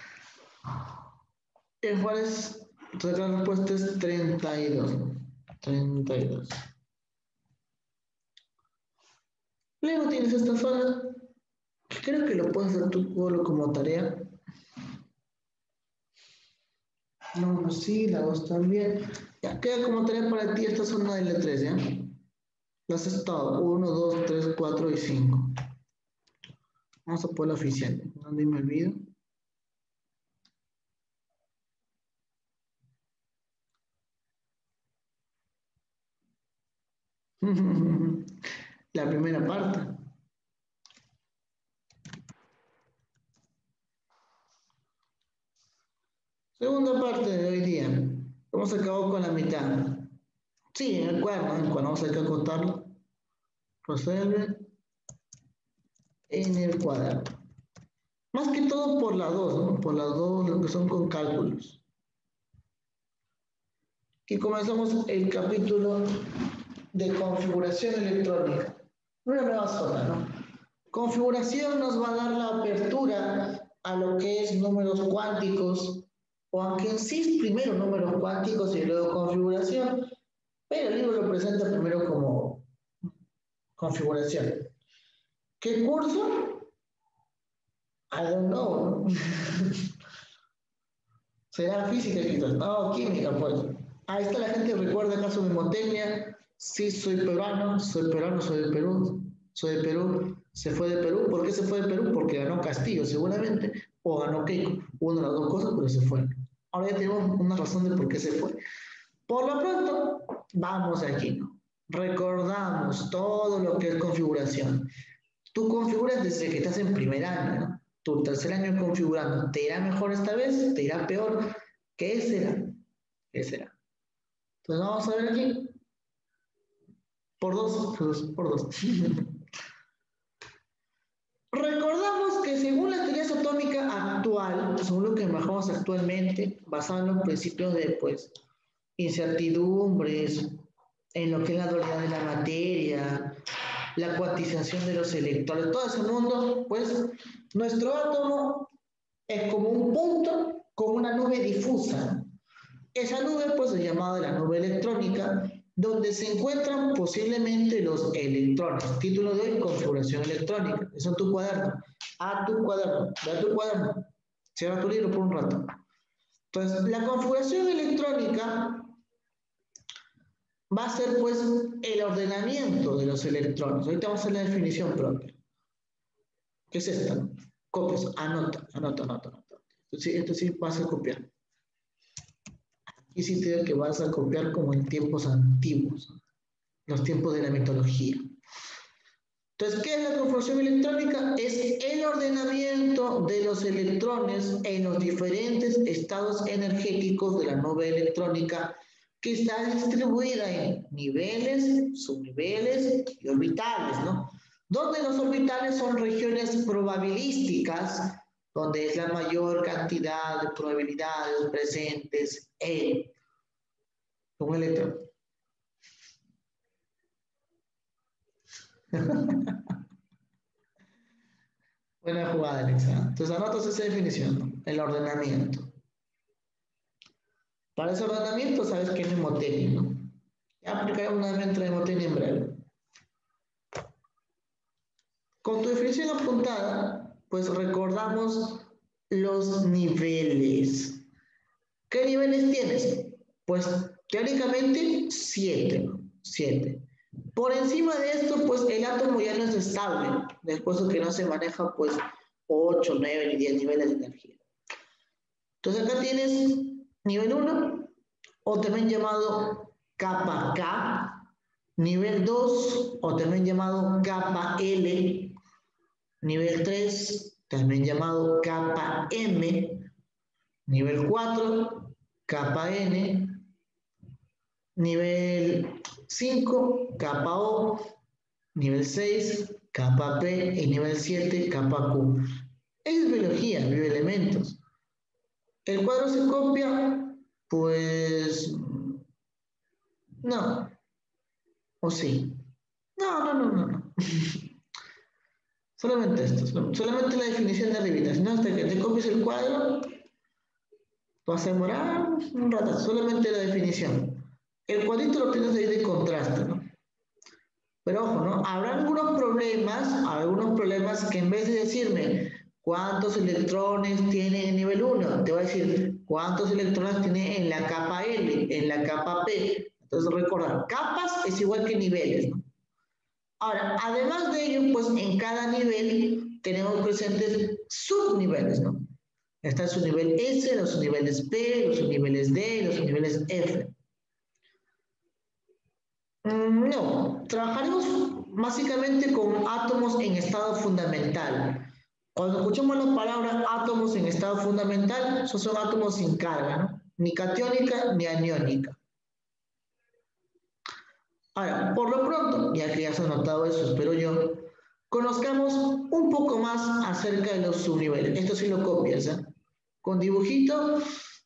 El Juárez, entonces la respuesta es 32. 32. Luego tienes esta zona, que creo que lo puedes hacer tú solo como tarea. No, sí, la 2 también. Ya queda como tarea para ti esta zona de la 3, ¿ya? Lo haces todo. 1, 2, 3, 4 y 5. Vamos a poner oficial. ¿Dónde me olvido? La primera parte. Segunda parte de hoy día. Hemos acabado con la mitad. Sí, en el cuaderno vamos a acotarlo. Resuelve en el cuaderno. Más que todo por las dos, ¿no? Por las dos, lo que son con cálculos. Y comenzamos el capítulo de configuración electrónica. Una nueva zona, ¿no? Configuración nos va a dar la apertura a lo que es números cuánticos, o aunque en sí es primero números cuánticos y luego configuración, pero el libro lo presenta primero como configuración. ¿Qué curso? I don't know. ¿Será física quizás? No, química, pues. Ahí está la gente, recuerda acaso mnemotecnia. Sí, soy peruano, soy de Perú, soy de Perú. Se fue de Perú. ¿Por qué se fue de Perú? Porque ganó Castillo, seguramente, o ganó Keiko. Una de las dos cosas, pero se fue. Ahora ya tenemos una razón de por qué se fue. Por lo pronto, vamos aquí, ¿no? Recordamos todo lo que es configuración. Tú configuras desde que estás en primer año, ¿no? Tu tercer año configurando. ¿Te irá mejor esta vez? ¿Te irá peor? ¿Qué será? ¿Qué será? Entonces vamos a ver aquí. Por dos. Recordamos que según la teoría atómica actual, según lo que manejamos actualmente, basado en los principios de pues, incertidumbres, en lo que es la dualidad de la materia, la cuantización de los electrones, todo ese mundo, pues nuestro átomo es como un punto con una nube difusa. Esa nube pues es llamada la nube electrónica, donde se encuentran posiblemente los electrones. Título de hoy, configuración electrónica. Eso en tu cuaderno. A tu cuaderno. Ve a tu cuaderno. Cierra tu libro por un rato. Entonces, la configuración electrónica va a ser pues el ordenamiento de los electrones. Ahorita vamos a hacer la definición propia. ¿Qué es esta? Copias. Anota. Esto sí vas a copiar. Y sí te digo que vas a copiar como en tiempos antiguos, los tiempos de la mitología. Entonces, ¿qué es la configuración electrónica? Es el ordenamiento de los electrones en los diferentes estados energéticos de la nube electrónica que está distribuida en niveles, subniveles y orbitales, ¿no? Donde los orbitales son regiones probabilísticas, donde es la mayor cantidad de probabilidades presentes en un electrón. Buena jugada, Alexa. Entonces anotas esa definición, ¿no? El ordenamiento. Para ese ordenamiento sabes que es mnemotecnia, ¿no? Ya aplicaremos nuevamente la mnemotecnia en breve. Con tu definición apuntada, pues recordamos los niveles. ¿Qué niveles tienes? Pues teóricamente 7, ¿no? 7. Por encima de esto, pues el átomo ya no es estable, después de que no se maneja, pues 8, 9 ni 10 niveles de energía. Entonces acá tienes nivel 1, o también llamado capa K, nivel 2, o también llamado capa L, nivel 3, también llamado capa M, nivel 4, capa N, nivel 5, capa O, nivel 6, capa P y nivel 7, capa Q. Es biología, bioelementos. ¿El cuadro se copia? Pues no. ¿O sí? No. Solamente esto, solamente la definición de arribita. Si no, hasta que te copies el cuadro, vas a demorar un rato, solamente la definición. El cuadrito lo tienes ahí de contraste, ¿no? Pero ojo, ¿no? Habrá algunos problemas que en vez de decirme cuántos electrones tiene en nivel 1, te va a decir cuántos electrones tiene en la capa L, en la capa P. Entonces recordar, capas es igual que niveles, ¿no? Ahora, además de ello, pues en cada nivel tenemos presentes subniveles, ¿no? Está el subnivel S, los subniveles P, los subniveles D, los subniveles F. No, trabajaremos básicamente con átomos en estado fundamental. Cuando escuchamos la palabra átomos en estado fundamental, esos son átomos sin carga, ¿no? Ni catiónica ni aniónica. Ahora, por lo pronto, ya que ya se ha notado eso, espero yo, conozcamos un poco más acerca de los subniveles. Esto sí lo copias, ¿eh? Con dibujito,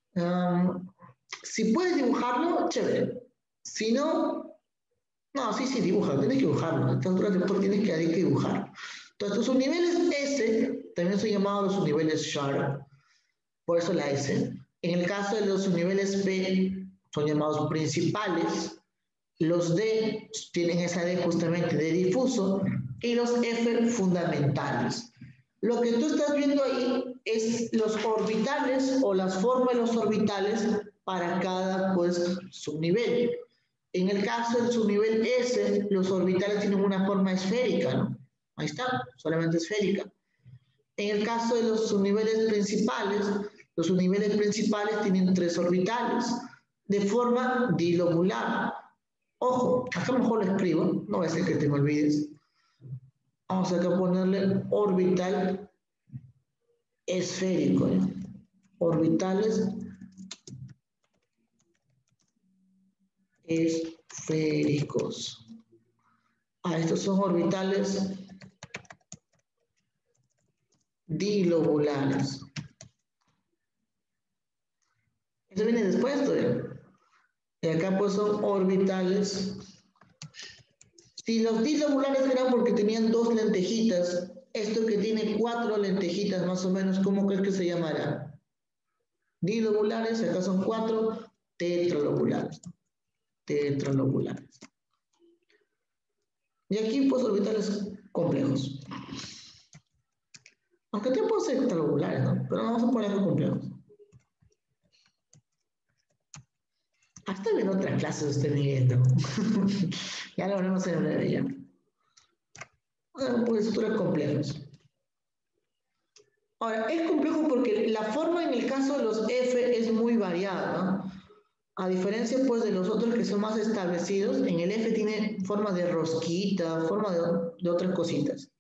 si puedes dibujarlo, chévere. Si no, no, sí, dibuja, tienes que dibujarlo. A esta altura después tienes que dibujar. Entonces, los subniveles S también son llamados los subniveles Sharp, por eso la S. En el caso de los subniveles P, son llamados principales. Los D tienen esa D justamente de difuso y los F fundamentales. Lo que tú estás viendo ahí es los orbitales o las formas de los orbitales para cada subnivel. En el caso del subnivel S, los orbitales tienen una forma esférica, ¿no? Ahí está, solamente esférica. En el caso de los subniveles principales tienen 3 orbitales de forma dilobular. Ojo, acá mejor lo escribo, no va a ser que te me olvides. Vamos acá a ponerle orbital esférico, ¿eh? Orbitales esféricos. Estos son orbitales dilobulares. Eso viene después todavía. Y acá pues son orbitales. Si los dilobulares eran porque tenían 2 lentejitas, esto que tiene 4 lentejitas más o menos, ¿cómo crees que se llamará? Dilobulares, acá son 4 tetralobulares. Tetralobulares. Y aquí pues orbitales complejos. Aunque también pueden ser tetralobulares, ¿no? Pero vamos a poner complejos. Hasta viendo otras clases estoy viendo. Ya lo veremos en breve ya. Pues estructuras complejas. Ahora, es complejo porque la forma en el caso de los F es muy variada, ¿no? A diferencia pues de los otros que son más establecidos, en el F tiene forma de rosquita, forma de otras cositas.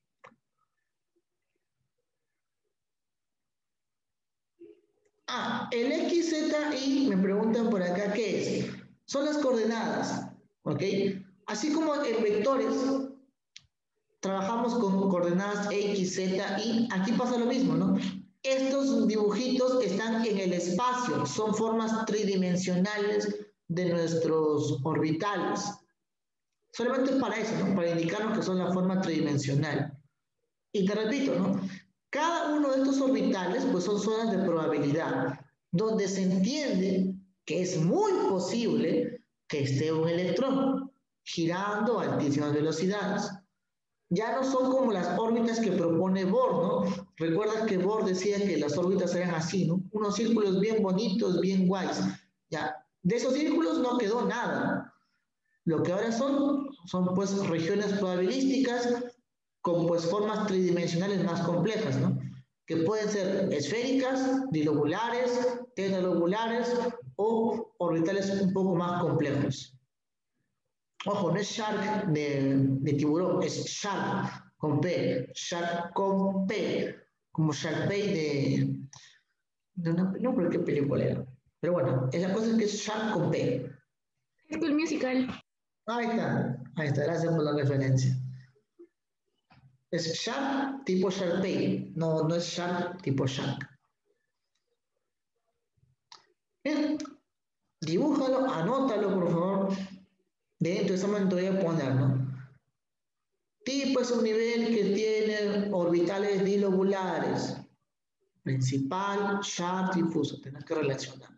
El X, Z, Y, me preguntan por acá, ¿qué es? Son las coordenadas, ¿ok? Así como en vectores, trabajamos con coordenadas X, Z, Y, aquí pasa lo mismo, ¿no? Estos dibujitos están en el espacio, son formas tridimensionales de nuestros orbitales. Solamente para eso, ¿no? Para indicarnos que son la forma tridimensional. Y te repito, ¿no? Cada uno de estos orbitales pues son zonas de probabilidad, donde se entiende que es muy posible que esté un electrón girando a altísimas velocidades. Ya no son como las órbitas que propone Bohr, ¿no? Recuerdas que Bohr decía que las órbitas eran así, ¿no? Unos círculos bien bonitos, bien guays. Ya, de esos círculos no quedó nada. Lo que ahora son pues regiones probabilísticas con pues formas tridimensionales más complejas, ¿no? Que pueden ser esféricas, dilobulares, tetralobulares o orbitales un poco más complejos. Ojo, no es shark de tiburón, es shark con P, shark con P, como Sharkbait de una, no creo qué película era. Pero bueno, la cosa es que es shark con P. Es el musical. Ahí está, gracias por la referencia. Es shark tipo Sharkbait, no es shark tipo shark. Bien, dibújalo, anótalo por favor. Dentro de ese momento voy a poner, ¿no? Tipo es un nivel que tiene orbitales dilobulares. Principal, sharp, difuso. Tienes que relacionar.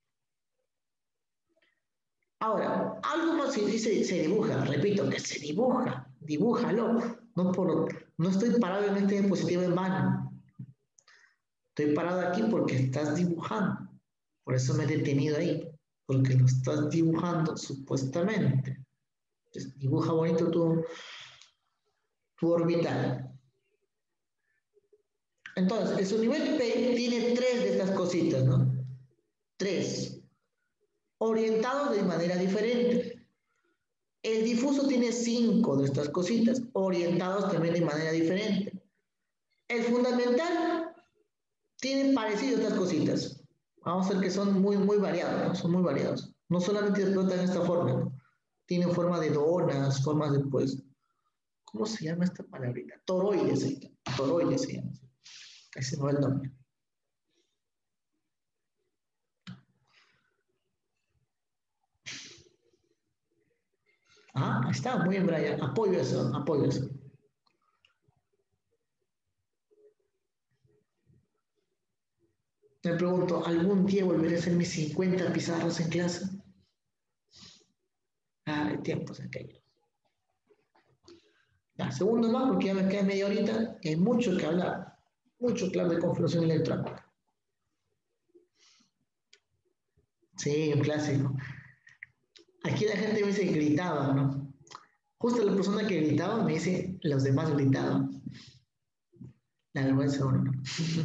Ahora, algo más se dice, se dibuja. Repito, que se dibuja. Dibújalo. No estoy parado en este dispositivo en mano. Estoy parado aquí porque estás dibujando. Por eso me he detenido ahí. Porque lo estás dibujando supuestamente. Entonces, dibuja bonito tu orbital. Entonces, el subnivel P tiene 3 de estas cositas, ¿no? 3. Orientados de manera diferente. El difuso tiene 5 de estas cositas, orientados también de manera diferente. El fundamental tiene parecido a estas cositas. Vamos a ver que son muy variados, ¿no? Son muy variados. No solamente explotan esta forma, ¿no? Tienen forma de donas, formas de, pues, ¿cómo se llama esta palabrita? Toroides, toroides se llama. Ahí se me va el nombre. Ah, ahí está, muy bien, Brian. Apoyo eso, apoyo eso. Me pregunto, ¿algún día volveré a hacer mis 50 pizarras en clase? Ah, de tiempos aquellos. Ya, segundo más, porque ya me queda media horita y hay mucho que hablar. Mucho que hablar de configuración electrónica. Sí, un clásico. Aquí la gente me dice que gritaba, ¿no? Justo la persona que gritaba me dice, los demás gritaban. La vergüenza de uno, ¿no?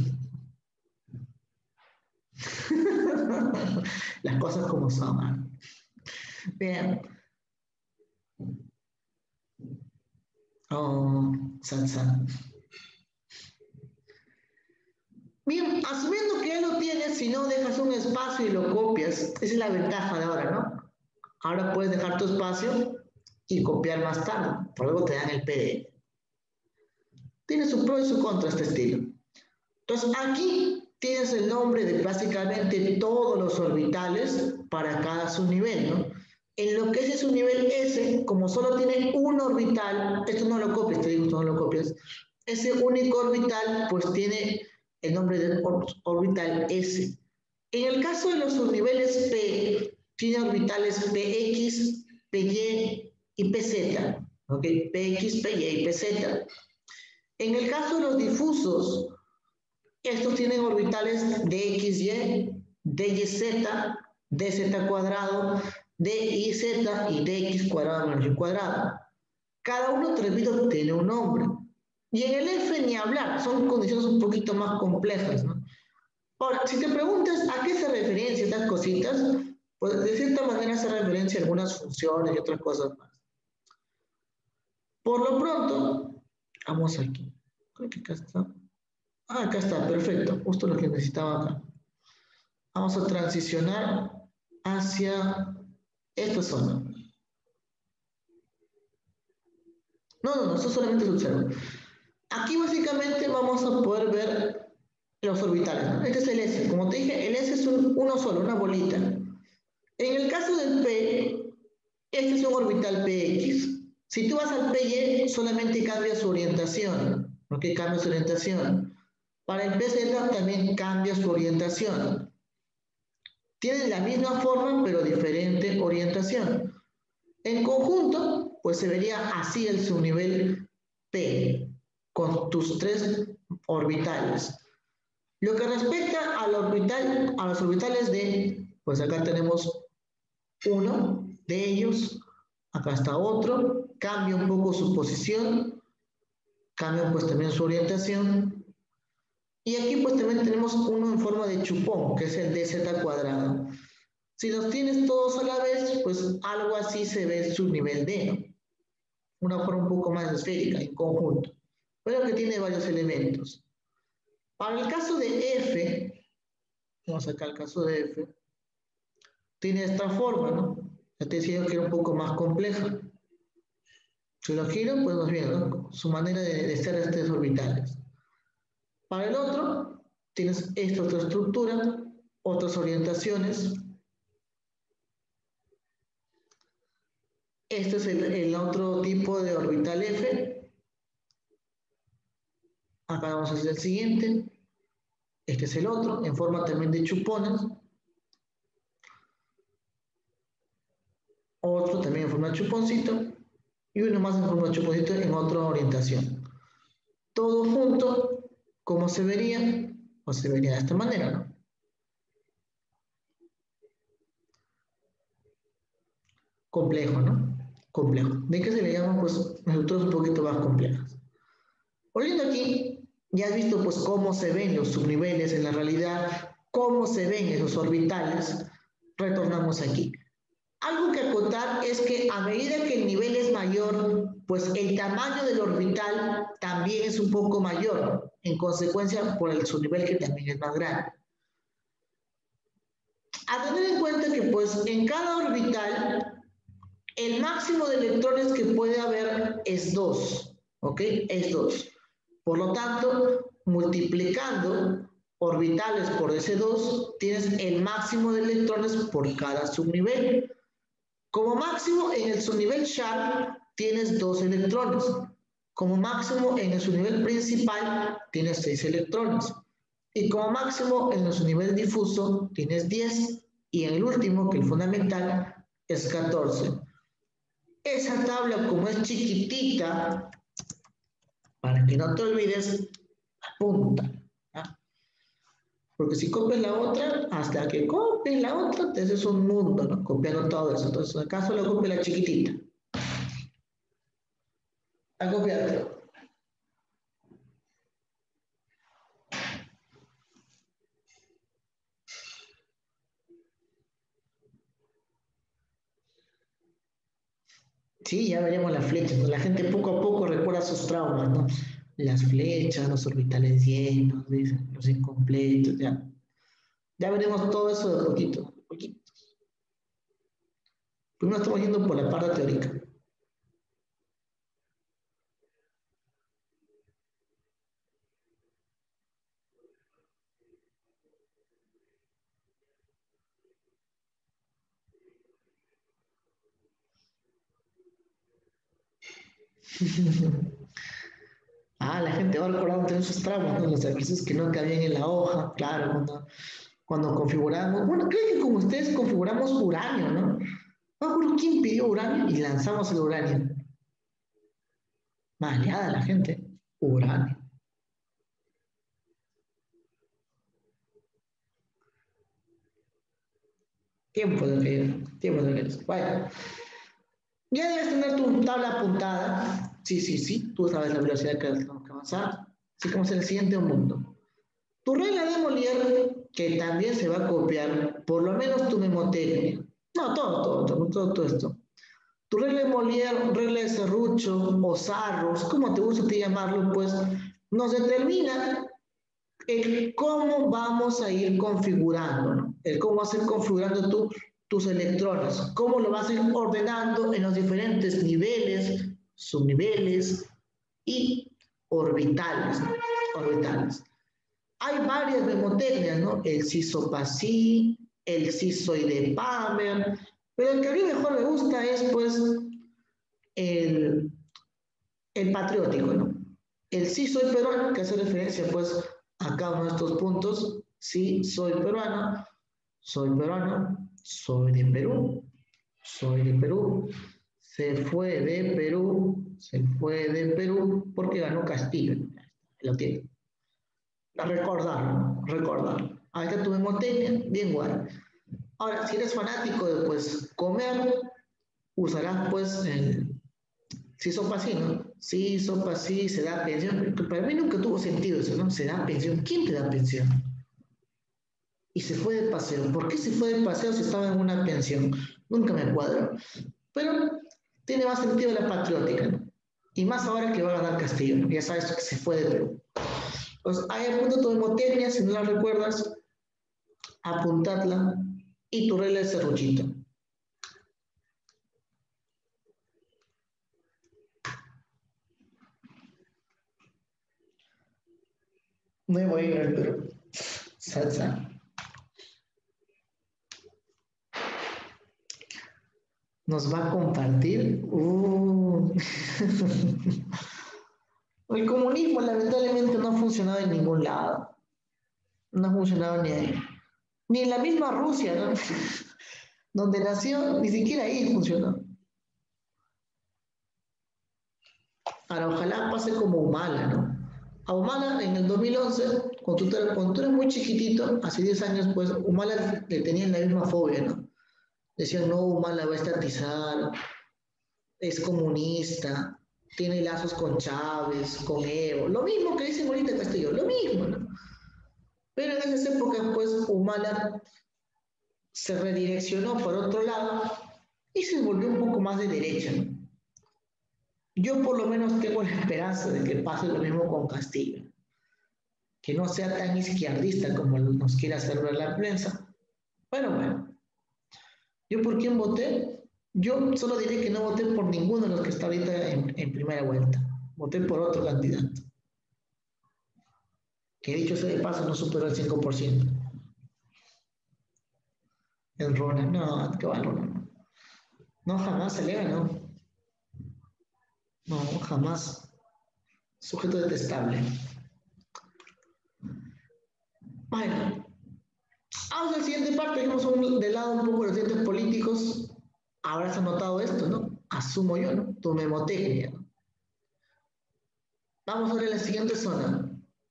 Las cosas como son, ¿no? Bien. Oh, sad. Bien, asumiendo que ya lo tienes, si no dejas un espacio y lo copias, esa es la ventaja de ahora, ¿no? Ahora puedes dejar tu espacio y copiar más tarde, por luego te dan el PDF. Tiene su pro y su contra este estilo. Entonces aquí tienes el nombre de básicamente todos los orbitales para cada subnivel, ¿no? En lo que es el subnivel S, como solo tiene un orbital, esto no lo copias, te digo, esto no lo copias, ese único orbital pues tiene el nombre de orbital S. En el caso de los subniveles P, tiene orbitales PX, PY y PZ, ¿ok? PX, PY y PZ. En el caso de los difusos, estos tienen orbitales DXY, DYZ, DZ cuadrado, DYZ y DX cuadrado menos Y cuadrado. Cada uno atrevido tiene un nombre. Y en el F ni hablar, son condiciones un poquito más complejas, ¿no? Ahora, si te preguntas a qué se referencia estas cositas, pues de cierta manera se referencia a algunas funciones y otras cosas más. Por lo pronto, vamos aquí. Creo que acá está. Ah, acá está, perfecto. Justo lo que necesitaba acá. Vamos a transicionar hacia esta zona. No, eso solamente es observa. Aquí básicamente vamos a poder ver los orbitales, ¿no? Este es el S. Como te dije, el S es uno solo, una bolita. En el caso del P, este es un orbital PX. Si tú vas al PY, solamente cambia su orientación. ¿Ok? Cambia su orientación. Para el PZ también cambia su orientación. Tienen la misma forma, pero diferente orientación. En conjunto, pues se vería así el subnivel P, con tus 3 orbitales. Lo que respecta al orbital, a los orbitales de, pues acá tenemos uno de ellos, acá está otro, cambia un poco su posición, cambia pues también su orientación, y aquí pues también tenemos uno en forma de chupón, que es el DZ cuadrado. Si los tienes todos a la vez, pues algo así se ve su nivel D, ¿no? Una forma un poco más esférica, en conjunto, pero que tiene varios elementos. Para el caso de F, vamos acá al caso de F, tiene esta forma, ¿no? Ya te decía que era un poco más compleja. Si lo giro, pues nos viene, ¿no? Su manera de ser estos orbitales. Para el otro, tienes esta otra estructura, otras orientaciones. Este es el otro tipo de orbital F. Acá vamos a hacer el siguiente. Este es el otro, en forma también de chupones. Otro también en forma de chuponcito. Y uno más en forma de chuponcito en otra orientación. Todo junto, ¿cómo se vería? Pues se vería de esta manera, ¿no? Complejo, ¿no? Complejo. ¿De qué se le llama? Pues estructuras un poquito más complejas. Volviendo aquí, Ya has visto pues cómo se ven los subniveles en la realidad, cómo se ven esos orbitales. Retornamos aquí. Algo que acotar es que a medida que el nivel es mayor, pues el tamaño del orbital también es un poco mayor, en consecuencia por el subnivel que también es más grande. A tener en cuenta que pues en cada orbital el máximo de electrones que puede haber es 2, ¿ok? Es 2. Por lo tanto, multiplicando orbitales por ese 2, tienes el máximo de electrones por cada subnivel. Como máximo en el subnivel sharp tienes 2 electrones. Como máximo en el subnivel principal tienes 6 electrones. Y como máximo en el subnivel difuso tienes 10. Y en el último, que es el fundamental, es 14. Esa tabla, como es chiquitita, para que no te olvides, apunta. ¿Ah? Porque si copias la otra, hasta que copies la otra, te haces un mundo, ¿no? Copiando todo eso. Entonces, en el caso lo copia la chiquitita. A copiarte. Sí, ya veremos las flechas, ¿no? La gente poco a poco recuerda sus traumas, ¿no? Las flechas, los orbitales llenos, los incompletos, ya. Ya veremos todo eso de poquito, de poquito. Primero estamos yendo por la parte teórica. La gente va recordando también sus traumas, ¿no? Los ejercicios que no cabían en la hoja, claro, cuando configuramos, bueno, creo que como ustedes configuramos uranio, ¿no? No me acuerdo quién pidió uranio y lanzamos el uranio. Maleada la gente, uranio. Tiempo de aquello, tiempo de aquello. Bueno, ya debes tener tu tabla apuntada. Sí, tú sabes la velocidad que tenemos que avanzar. Así como es el siguiente mundo. Tu regla de Molière, que también se va a copiar, por lo menos tu memotecnia. No, todo esto. Tu regla de Molière, regla de serrucho o sarros, como te gusta a ti llamarlo, pues nos determina el cómo vamos a ir configurando, ¿no? El cómo vas a ir configurando tus electrones, cómo lo vas a ir ordenando en los diferentes niveles, subniveles y orbitales, ¿no? Orbitales. Hay varias memotecnias, ¿no? El CISO-PASI, el CISO-IDE-PAMER, pero el que a mí mejor me gusta es, pues, el, el patriótico, ¿no? El sí soy peruano, que hace referencia, pues, a cada uno de estos puntos. Sí soy peruano, soy de Perú, soy de Perú. Se fue de Perú, porque ganó Castillo. Lo tiene. Recordarlo. Ahí está tu memotecnia, bien guay. Ahora, si eres fanático de, pues, comer, usarás, pues, si sopa así, ¿no? Sí, sopa así, se da pensión. Para mí nunca tuvo sentido eso, ¿no? Se da pensión. ¿Quién te da pensión? Y se fue de paseo. ¿Por qué se fue de paseo si estaba en una pensión? Nunca me cuadro. Pero tiene más sentido la patriótica, ¿no? Y más ahora que va a ganar Castillo, ¿no? Ya sabes que se fue de Perú. Pues ahí apunta tu hemotecnia, si no la recuerdas, apuntadla y tu regla de serruchito. Me voy a ir al Perú. Salsa. Nos va a compartir. El comunismo lamentablemente no ha funcionado en ningún lado. No ha funcionado ni ahí. Ni en la misma Rusia, ¿no? Donde nació, ni siquiera ahí funcionó. Ahora, ojalá pase como Humala, ¿no? A Humala en el 2011, cuando tú eras muy chiquitito, hace 10 años, pues Humala le tenían la misma fobia, ¿no? Decían, no, Humala va a estatizar, es comunista. tiene lazos con Chávez, con Evo, lo mismo que dicen ahorita Castillo, lo mismo, ¿no? Pero en esas épocas, pues, Humala se redireccionó por otro lado y se volvió un poco más de derecha, ¿no? Yo por lo menos tengo la esperanza de que pase lo mismo con Castillo, que no sea tan izquierdista como nos quiere hacer ver la prensa. Pero bueno, ¿yo por quién voté? Yo solo diré que no voté por ninguno de los que está ahorita en primera vuelta. Voté por otro candidato, que dicho sea de paso no superó el 5%. El Rona, no, qué va, no. No, jamás se le ganó. No, jamás. Sujeto detestable. Bueno, vamos a la siguiente parte. Dejemos de lado un poco los dientes políticos. Habrás anotado esto, ¿no? Asumo yo, ¿no? Tu memotecnia, ¿no? Vamos ahora a la siguiente zona.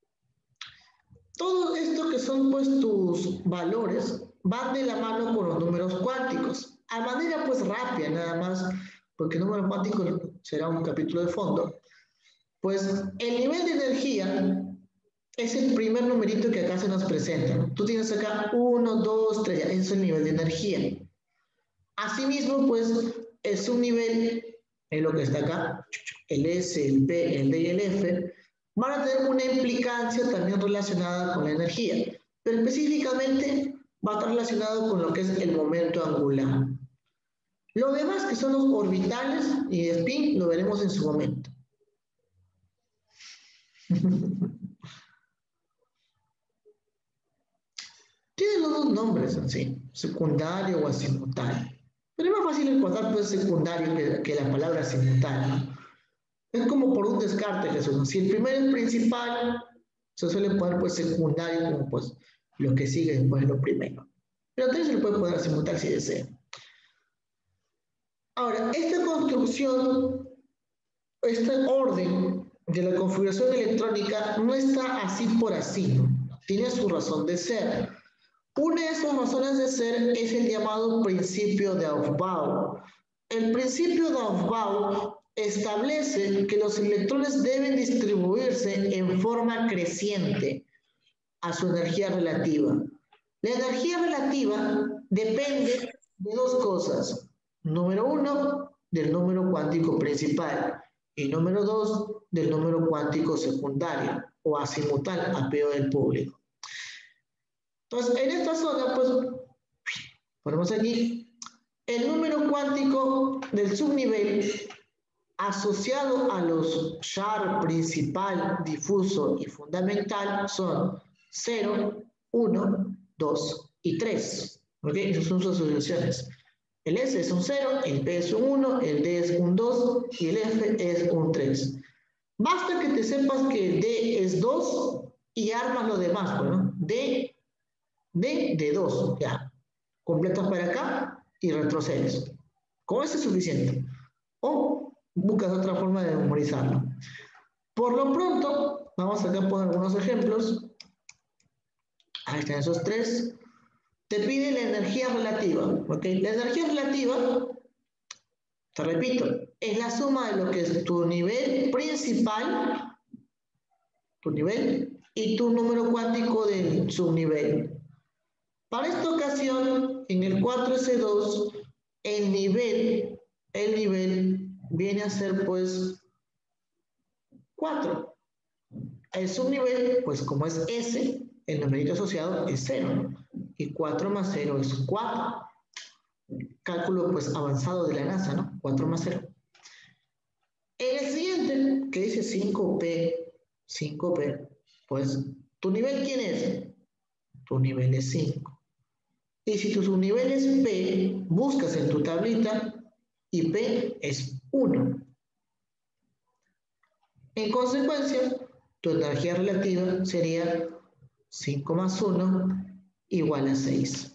Todo esto que son pues tus valores van de la mano con los números cuánticos. A manera pues rápida nada más, porque números cuánticos será un capítulo de fondo. Pues el nivel de energía es el primer numerito que acá se nos presenta, ¿no? Tú tienes acá 1, 2, 3, ese es el nivel de energía. Asimismo, pues el subnivel es lo que está acá, el S, el P, el D y el F, van a tener una implicancia también relacionada con la energía, pero específicamente va a estar relacionado con lo que es el momento angular. Lo demás, que son los orbitales y de spin, lo veremos en su momento. Tienen los dos nombres en sí, secundario o azimutal. Pero es más fácil encontrar pues secundario que la palabra azimutal, ¿no? Es como por un descarte, Jesús. Si el primero es principal, se suele poner pues secundario como pues lo que sigue después de lo primero. Pero también se le puede poner azimutal si desea. Ahora, esta construcción, este orden de la configuración electrónica no está así por así, ¿no? Tiene su razón de ser. Una de esas razones de ser es el llamado principio de Aufbau. El principio de Aufbau establece que los electrones deben distribuirse en forma creciente a su energía relativa. La energía relativa depende de dos cosas. Número uno, del número cuántico principal. Y número dos, del número cuántico secundario o azimutal a peor del público. Entonces, en esta zona, pues, ponemos aquí el número cuántico del subnivel asociado a los SHARP principal, difuso y fundamental son 0, 1, 2 y 3. ¿Ok? Esas son sus asociaciones. El S es un 0, el P es un 1, el D es un 2 y el F es un 3. Basta que te sepas que el D es 2 y armas lo demás, ¿no? D de 2, ya. Completas para acá y retrocedes. Con eso es suficiente. O buscas otra forma de memorizarlo. Por lo pronto, vamos acá a poner algunos ejemplos. Ahí están esos tres. Te pide la energía relativa. ¿Okay? La energía relativa, te repito, es la suma de lo que es tu nivel principal, tu nivel, y tu número cuántico del subnivel. Para esta ocasión, en el 4S2, el nivel viene a ser pues 4. El subnivel, pues como es S, el numerito asociado es 0. Y 4 más 0 es 4. Cálculo pues avanzado de la NASA, ¿no? 4 más 0. En el siguiente, que dice 5P, pues, ¿tu nivel quién es? Tu nivel es 5. Y si tu subnivel es P, buscas en tu tablita y P es 1. En consecuencia, tu energía relativa sería 5 más 1 igual a 6.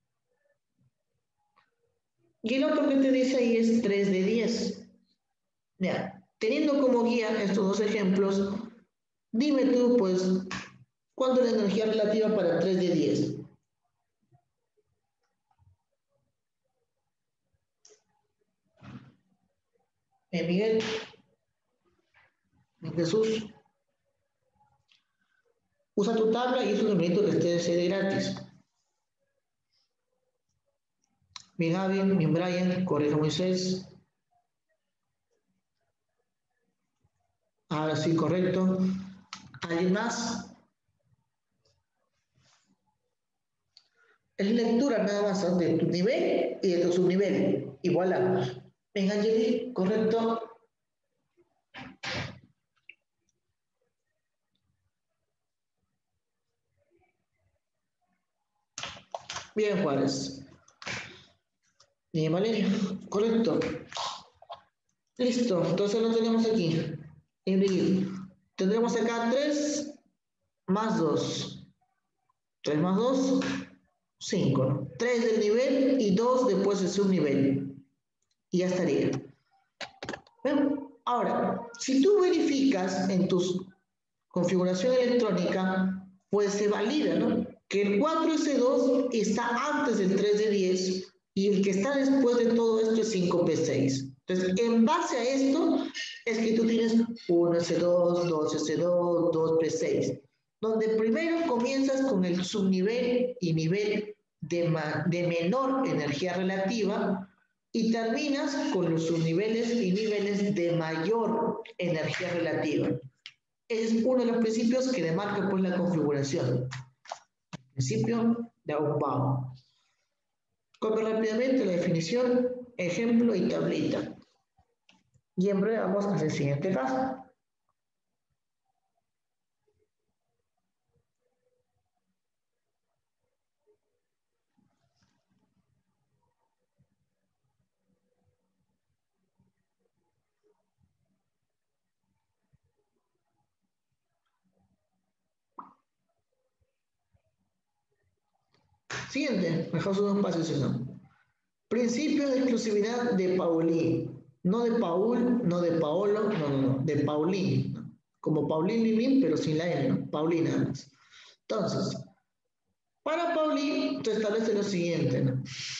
Y el otro que te dice ahí es 3 de 10. Ya, teniendo como guía estos dos ejemplos, dime tú, pues, ¿cuánto es la energía relativa para 3 de 10? Miguel. Jesús, usa tu tabla y es un numerito que esté de gratis. Mi Gaby, mi Brian, corrige Moisés. Ahora sí, correcto. ¿Alguien más? Es lectura nada más de tu nivel y de tu subnivel. Igual. Venga, Angeli, correcto. Bien, Juárez. Bien, Valeria, correcto. Listo, entonces lo tenemos aquí. Ingrid, tendremos acá 3 más 2. 3 más 2, 5. ¿No? 3 del nivel y 2 después del subnivel. Y ya estaría. Bueno, ahora, si tú verificas en tu configuración electrónica, pues se valida, ¿no? Que el 4S2 está antes del 3D10 y el que está después de todo esto es 5P6. Entonces, en base a esto, es que tú tienes 1S2, 2S2, 2P6, donde primero comienzas con el subnivel y nivel de menor energía relativa y terminas con los subniveles y niveles de mayor energía relativa. Es uno de los principios que demarca pues la configuración. Principio de outbound. Copio rápidamente la definición, ejemplo y tablita. Y en breve vamos a hacer el siguiente caso. Siguiente, mejor son dos pasos, sino. Principio de exclusividad de Pauli. No de Paul, no de Paolo, no, de Paulín. ¿No? Como Paulín Limín, pero sin la N, ¿no? Paulín nada más. Entonces, para Paulín, tú estableces lo siguiente, ¿no?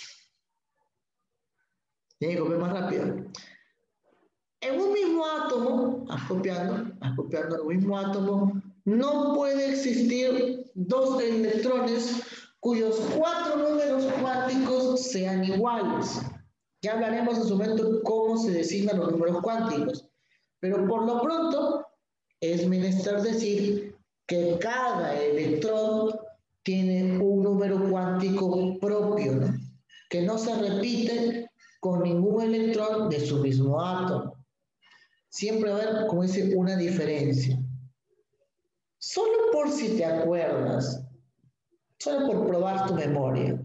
Tiene que copiar más rápido. En un mismo átomo, vas copiando en un mismo átomo, no puede existir 2 electrones cuyos 4 números cuánticos sean iguales. Ya hablaremos en su momento cómo se designan los números cuánticos. Pero por lo pronto, es menester decir que cada electrón tiene un número cuántico propio, ¿no? Que no se repite con ningún electrón de su mismo átomo. Siempre va a haber, como dice, una diferencia. Solo por si te acuerdas, solo por probar tu memoria.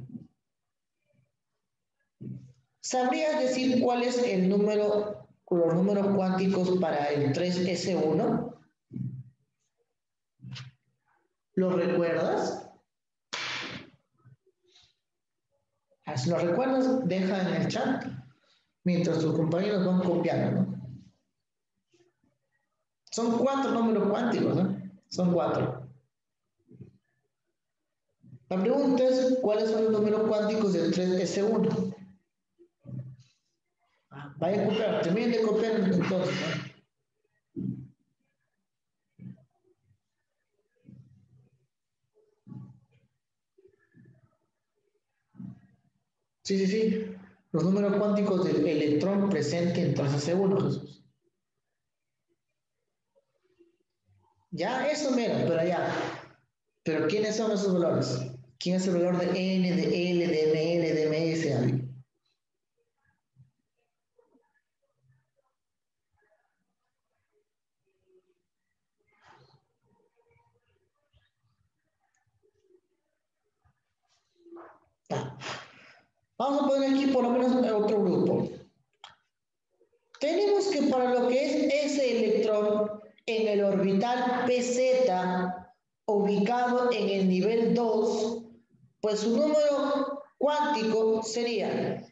¿Sabrías decir cuál es el número, los números cuánticos para el 3S1? ¿Los recuerdas? Si los recuerdas, deja en el chat mientras tus compañeros van copiando, ¿no? Son 4 números cuánticos, ¿no? Son 4. La pregunta es, ¿cuáles son los números cuánticos del 3S1? Vaya a copiar, terminen de copiar entonces, ¿no? Sí. Los números cuánticos del electrón presente en 3S1, Jesús. Ya, eso mira, pero ya. Pero ¿quiénes son esos valores? ¿Quién es el valor de N, de L, de ML, de MS? Vamos a poner aquí por lo menos otro grupo. Tenemos que para lo que es ese electrón en el orbital PZ, ubicado en el nivel 2, pues su número cuántico sería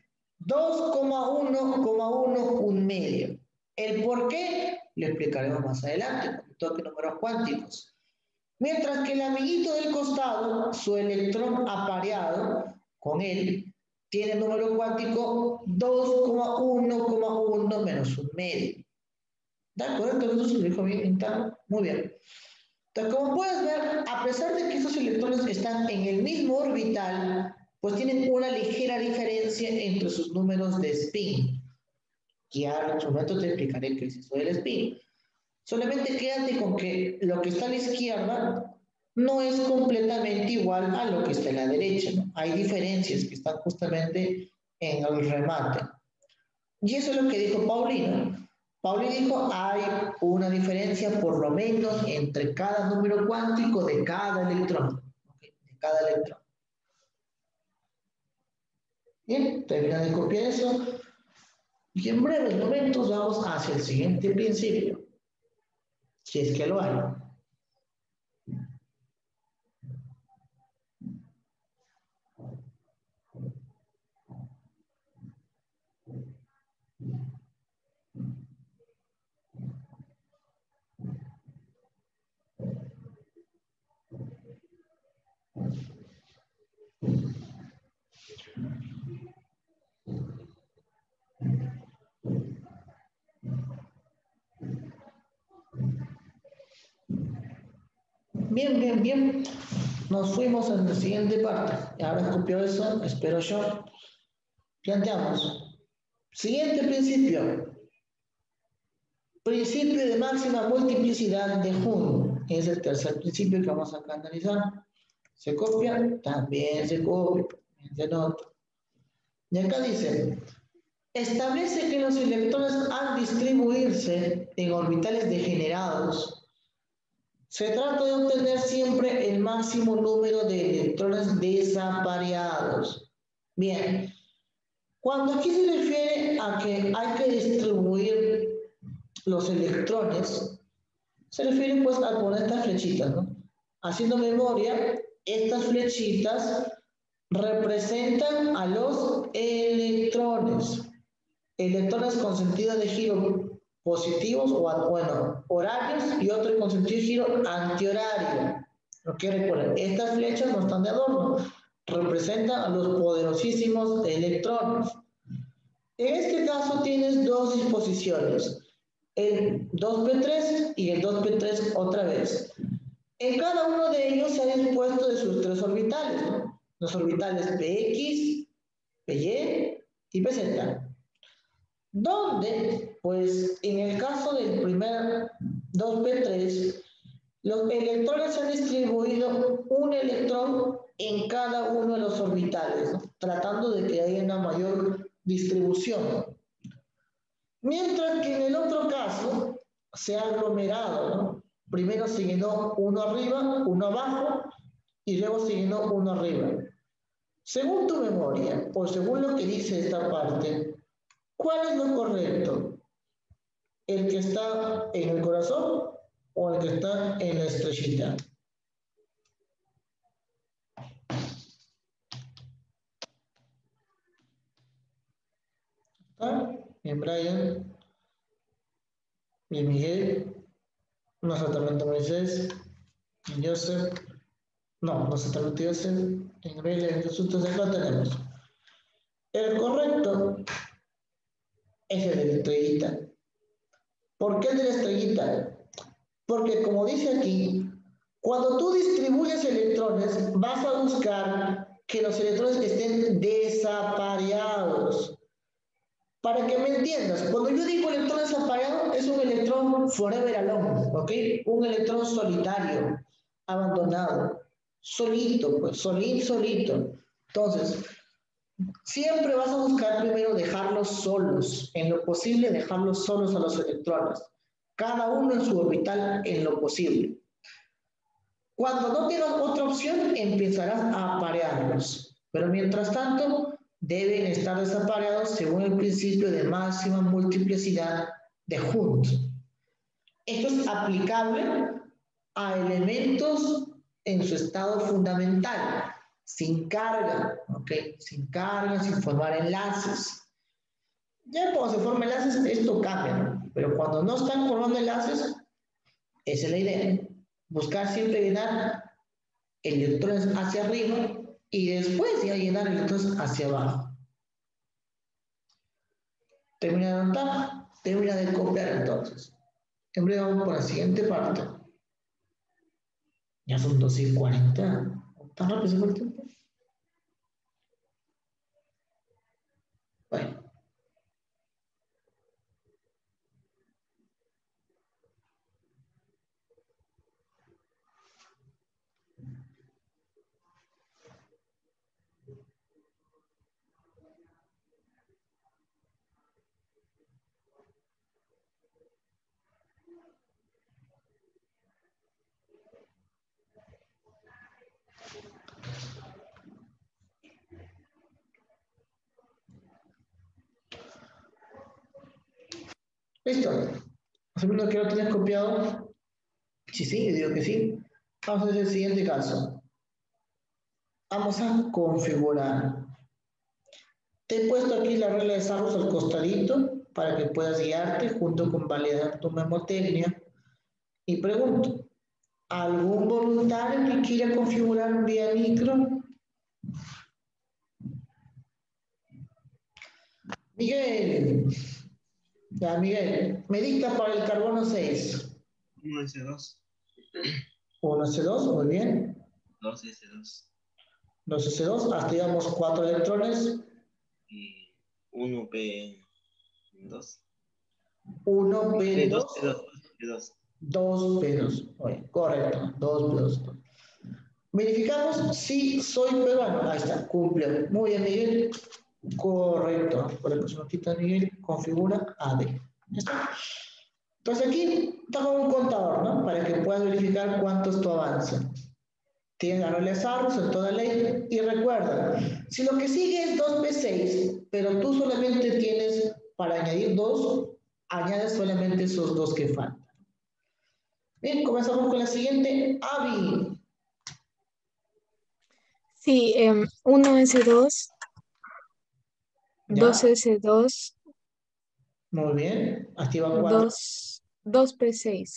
2,1,1 un medio. ¿El por qué? Lo explicaremos más adelante, con toque números cuánticos. Mientras que el amiguito del costado, su electrón apareado con él, tiene número cuántico 2,1,1 menos un medio. ¿Da correcto? Eso se lo dijo bien interno. Muy bien. Entonces, como puedes ver, a pesar de que estos electrones están en el mismo orbital, pues tienen una ligera diferencia entre sus números de spin. Ya en su momento te explicaré qué es eso del spin. Solamente quédate con que lo que está a la izquierda no es completamente igual a lo que está a la derecha, ¿no? Hay diferencias que están justamente en el remate. Y eso es lo que dijo Paulino. Paulino dijo, hay una diferencia por lo menos entre cada número cuántico de cada electrón. ¿Okay? De cada electrón. Bien, termina de copiar eso. Y en breves momentos vamos hacia el siguiente principio. Si es que lo hay. Bien, bien, bien. Nos fuimos en la siguiente parte. Ahora copió eso, espero yo. Planteamos. Siguiente principio. Principio de máxima multiplicidad de Hund. Es el tercer principio que vamos a analizar. Se copia, también se copia, también se nota. Y acá dice, establece que los electrones al distribuirse en orbitales degenerados, se trata de obtener siempre el máximo número de electrones desapareados. Bien, cuando aquí se refiere a que hay que distribuir los electrones, se refiere pues a poner estas flechitas, ¿no? Haciendo memoria, estas flechitas representan a los electrones. Electrones con sentido de giro positivos o, bueno, horarios y otros con sentido de giro antihorario. ¿Ok? Recuerden, estas flechas no están de adorno, representan a los poderosísimos electrones. En este caso tienes dos disposiciones, el 2p3 y el 2p3 otra vez. En cada uno de ellos se ha dispuesto de sus tres orbitales, ¿no? Los orbitales px, py y pz. Donde, pues, en el caso del primer 2p3, los electrones se han distribuido un electrón en cada uno de los orbitales, ¿no? Tratando de que haya una mayor distribución. Mientras que en el otro caso se ha aglomerado, ¿no? Primero se llenó uno arriba, uno abajo, y luego se llenó uno arriba. Según tu memoria, o según lo que dice esta parte, ¿cuál es lo correcto? ¿El que está en el corazón o el que está en la estrellita? ¿Está? Bien, Brian. Bien, Miguel. No exactamente Moisés. Bien, Joseph. No exactamente Joseph. En Bella, en asuntos de acá tenemos. El correcto es el de la estrellita. ¿Por qué el de la estrellita? Porque como dice aquí, cuando tú distribuyes electrones, vas a buscar que los electrones estén desapareados. Para que me entiendas, cuando yo digo electrón desapareado, es un electrón forever alone, ¿ok? Un electrón solitario, abandonado, solito, pues, solito. Entonces, siempre vas a buscar primero dejarlos solos, en lo posible dejarlos solos a los electrones, cada uno en su orbital en lo posible. Cuando no tienes otra opción, empezarás a aparearlos. Pero mientras tanto, deben estar desapareados según el principio de máxima multiplicidad de Hund. Esto es aplicable a elementos en su estado fundamental, sin carga, ¿ok? Sin carga, sin formar enlaces. Ya cuando se forman enlaces, esto cambia, ¿no? Pero cuando no están formando enlaces, esa es la idea. Buscar siempre llenar electrones hacia arriba y después ya llenar electrones hacia abajo. Termina de anotar, termina de copiar entonces. En breve vamos por la siguiente parte. Ya son 2:40. ¿Tan rápido se fue el tiempo? Bueno. Listo. Asumiendo que lo tienes copiado. Sí, sí, yo digo que sí. Vamos a hacer el siguiente caso. Vamos a configurar. Te he puesto aquí la regla de Sarrus al costadito para que puedas guiarte junto con validar tu memotecnia. Y pregunto, ¿algún voluntario que quiera configurar un vía micro? Miguel. Ya, Miguel. Me dicta para el carbono 6. 1S2. 1s2, muy bien. 2S2. 2s2, hasta digamos 4 electrones. Y 1P2. 1p2. 2P2. 2p2. Oye, correcto, 2p2. Verificamos si soy peruano. Ahí está, cumple. Muy bien, Miguel. Correcto. Por la próxima notita, Miguel, configura AD. ¿Ya está? Entonces aquí estamos un contador, ¿no? Para que puedas verificar cuánto es tu avance. Tienes a realizarlos en toda ley. Y recuerda, si lo que sigue es 2p6, pero tú solamente tienes para añadir 2, añades solamente esos 2 que faltan. Bien, comenzamos con la siguiente. Avi. Sí, 1S2, ¿Ya? 2S2, Muy bien. Activa 4. 2P6.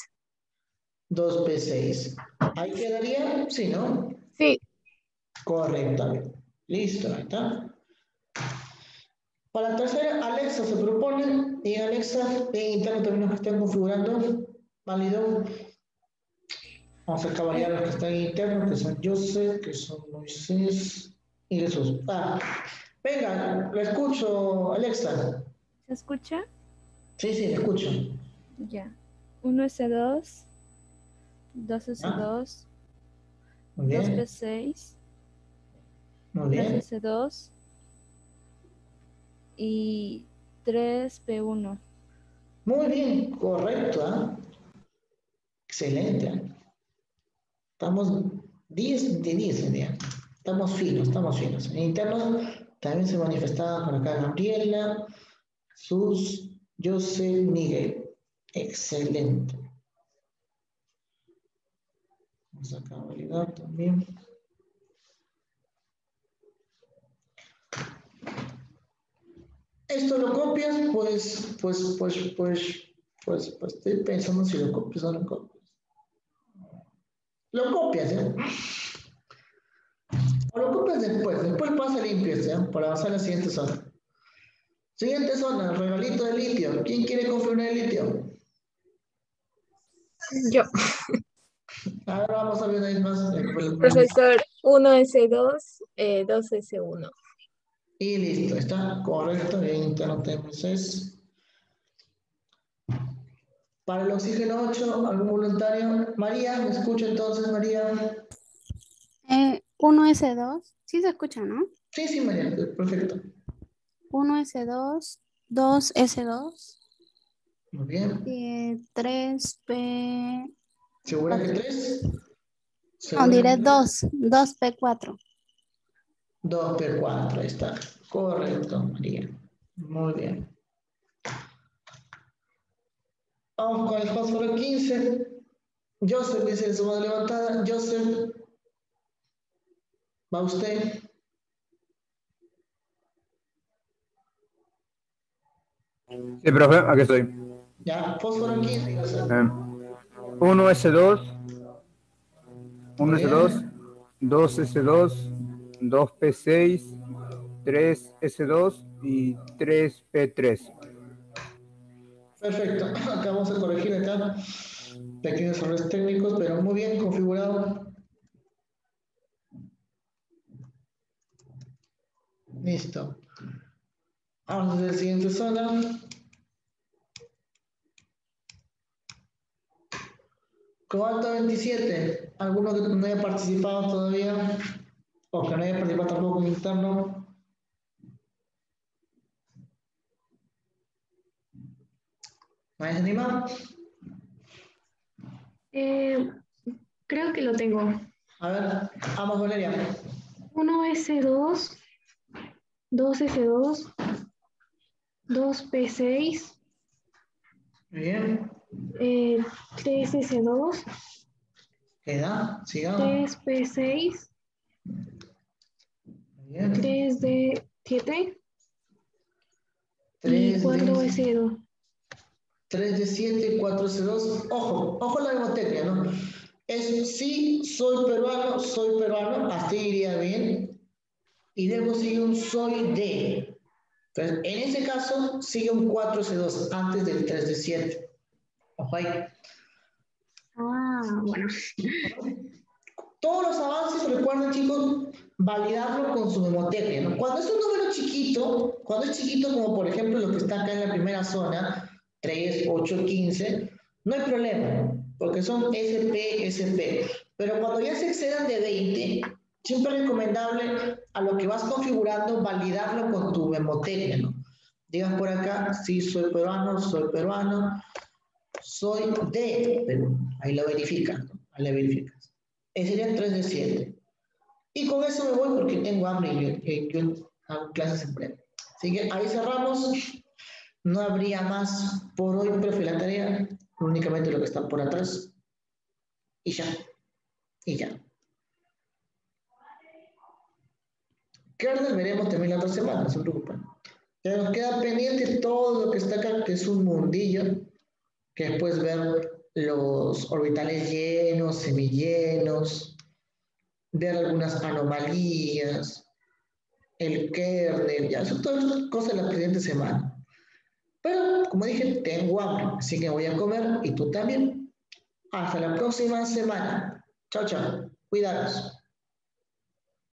2p6. ¿Ahí quedaría? Sí, ¿no? Sí, Correcto. Listo, ahí está. Para la tercera, Alexa se propone. Y Alexa, en interno también los que están configurando. Válido. Vamos a caballar los que están internos, que son Joseph, que son Moisés y Jesús. Venga, lo escucho, Alexa. ¿Se escucha? Sí, sí, lo escucho. Ya. 1S2, Ah, 2S2, muy bien, 2P6, muy bien. 3S2 y 3P1. Muy bien, correcto. Excelente. Estamos 10 de 10 en día. Estamos finos, estamos finos. En interno también se manifestaba por acá Gabriela, Sus, José, Miguel. Excelente. Vamos acá a validar también. Esto lo copias, pues estoy pensando si lo copias o no lo copias. Lo copias, ¿eh? O lo copias después pasa limpias, ¿eh? Para avanzar a la siguiente zona. Siguiente zona, regalito de litio. ¿Quién quiere configurar el litio? yo. Ahora vamos a ver una vez más. Profesor, 1S2, 2S1. Y listo, está correcto. Bien, interno TMS. Para el oxígeno 8, ¿algún voluntario? María, ¿me escucha entonces, María? 1S2, sí se escucha, ¿no? Sí, sí, María, perfecto. 1S2, 2S2, Muy bien. 3P... ¿Segura que 3? No, ¿Segura diré que 3? 2P4. 2p4, ahí está. Correcto, María. Muy bien. Vamos con el fósforo 15. Joseph dice en su mano levantada. Joseph, va usted. Sí, profe, aquí estoy. Ya, fósforo 15, Joseph. 1S2, Muy 1S2, bien. 2S2, 2P6, 3S2 y 3P3. Perfecto. Acá vamos a corregir acá. Pequeños errores técnicos, pero muy bien configurado. Listo. Vamos a la siguiente zona. Cobalto 27. ¿Alguno que no haya participado todavía? O que no haya participado tampoco en interno. ¿Nadie se anima? Creo que lo tengo. A ver, vamos, Valeria. 1S2, 2S2, 2P6, Muy bien. 3S2, Queda, sigamos. 3P6, Muy bien. 3D7 y 3 de 4S2. 3 de 7, 4 C2. Ojo la mnemotecnia, ¿no? Es sí, soy peruano, hasta ahí iría bien. Y luego sigue un soy de. Entonces, en ese caso, sigue un 4C2 antes del 3 de 7. Ojo ahí. Ah, bueno. Todos los avances, recuerden, chicos, validarlo con su mnemotecnia, ¿no? Cuando es un número chiquito, cuando es chiquito, como por ejemplo lo que está acá en la primera zona, 3, 8, 15, no hay problema, porque son SP. Pero cuando ya se excedan de 20, siempre es recomendable a lo que vas configurando validarlo con tu mnemotecnia, ¿no? Digas por acá, sí, soy peruano, soy de Perú. Ahí lo verificas, ¿no? Ahí lo verificas. Ese sería 3 de 7. Y con eso me voy porque tengo hambre y yo hago clases en breve. Así que ahí cerramos. No habría más por hoy, profe, la tarea. Únicamente lo que está por atrás. Y ya. Y ya. ¿Qué orden veremos también la otra semana? No se preocupen. Ya nos queda pendiente todo lo que está acá, que es un mundillo. Que después ver los orbitales llenos, semillenos, ver algunas anomalías, el kernel, ya, son todas estas cosas de la siguiente semana. Pero, como dije, tengo hambre, así que voy a comer y tú también. Hasta la próxima semana. Chao, chao. Cuidados.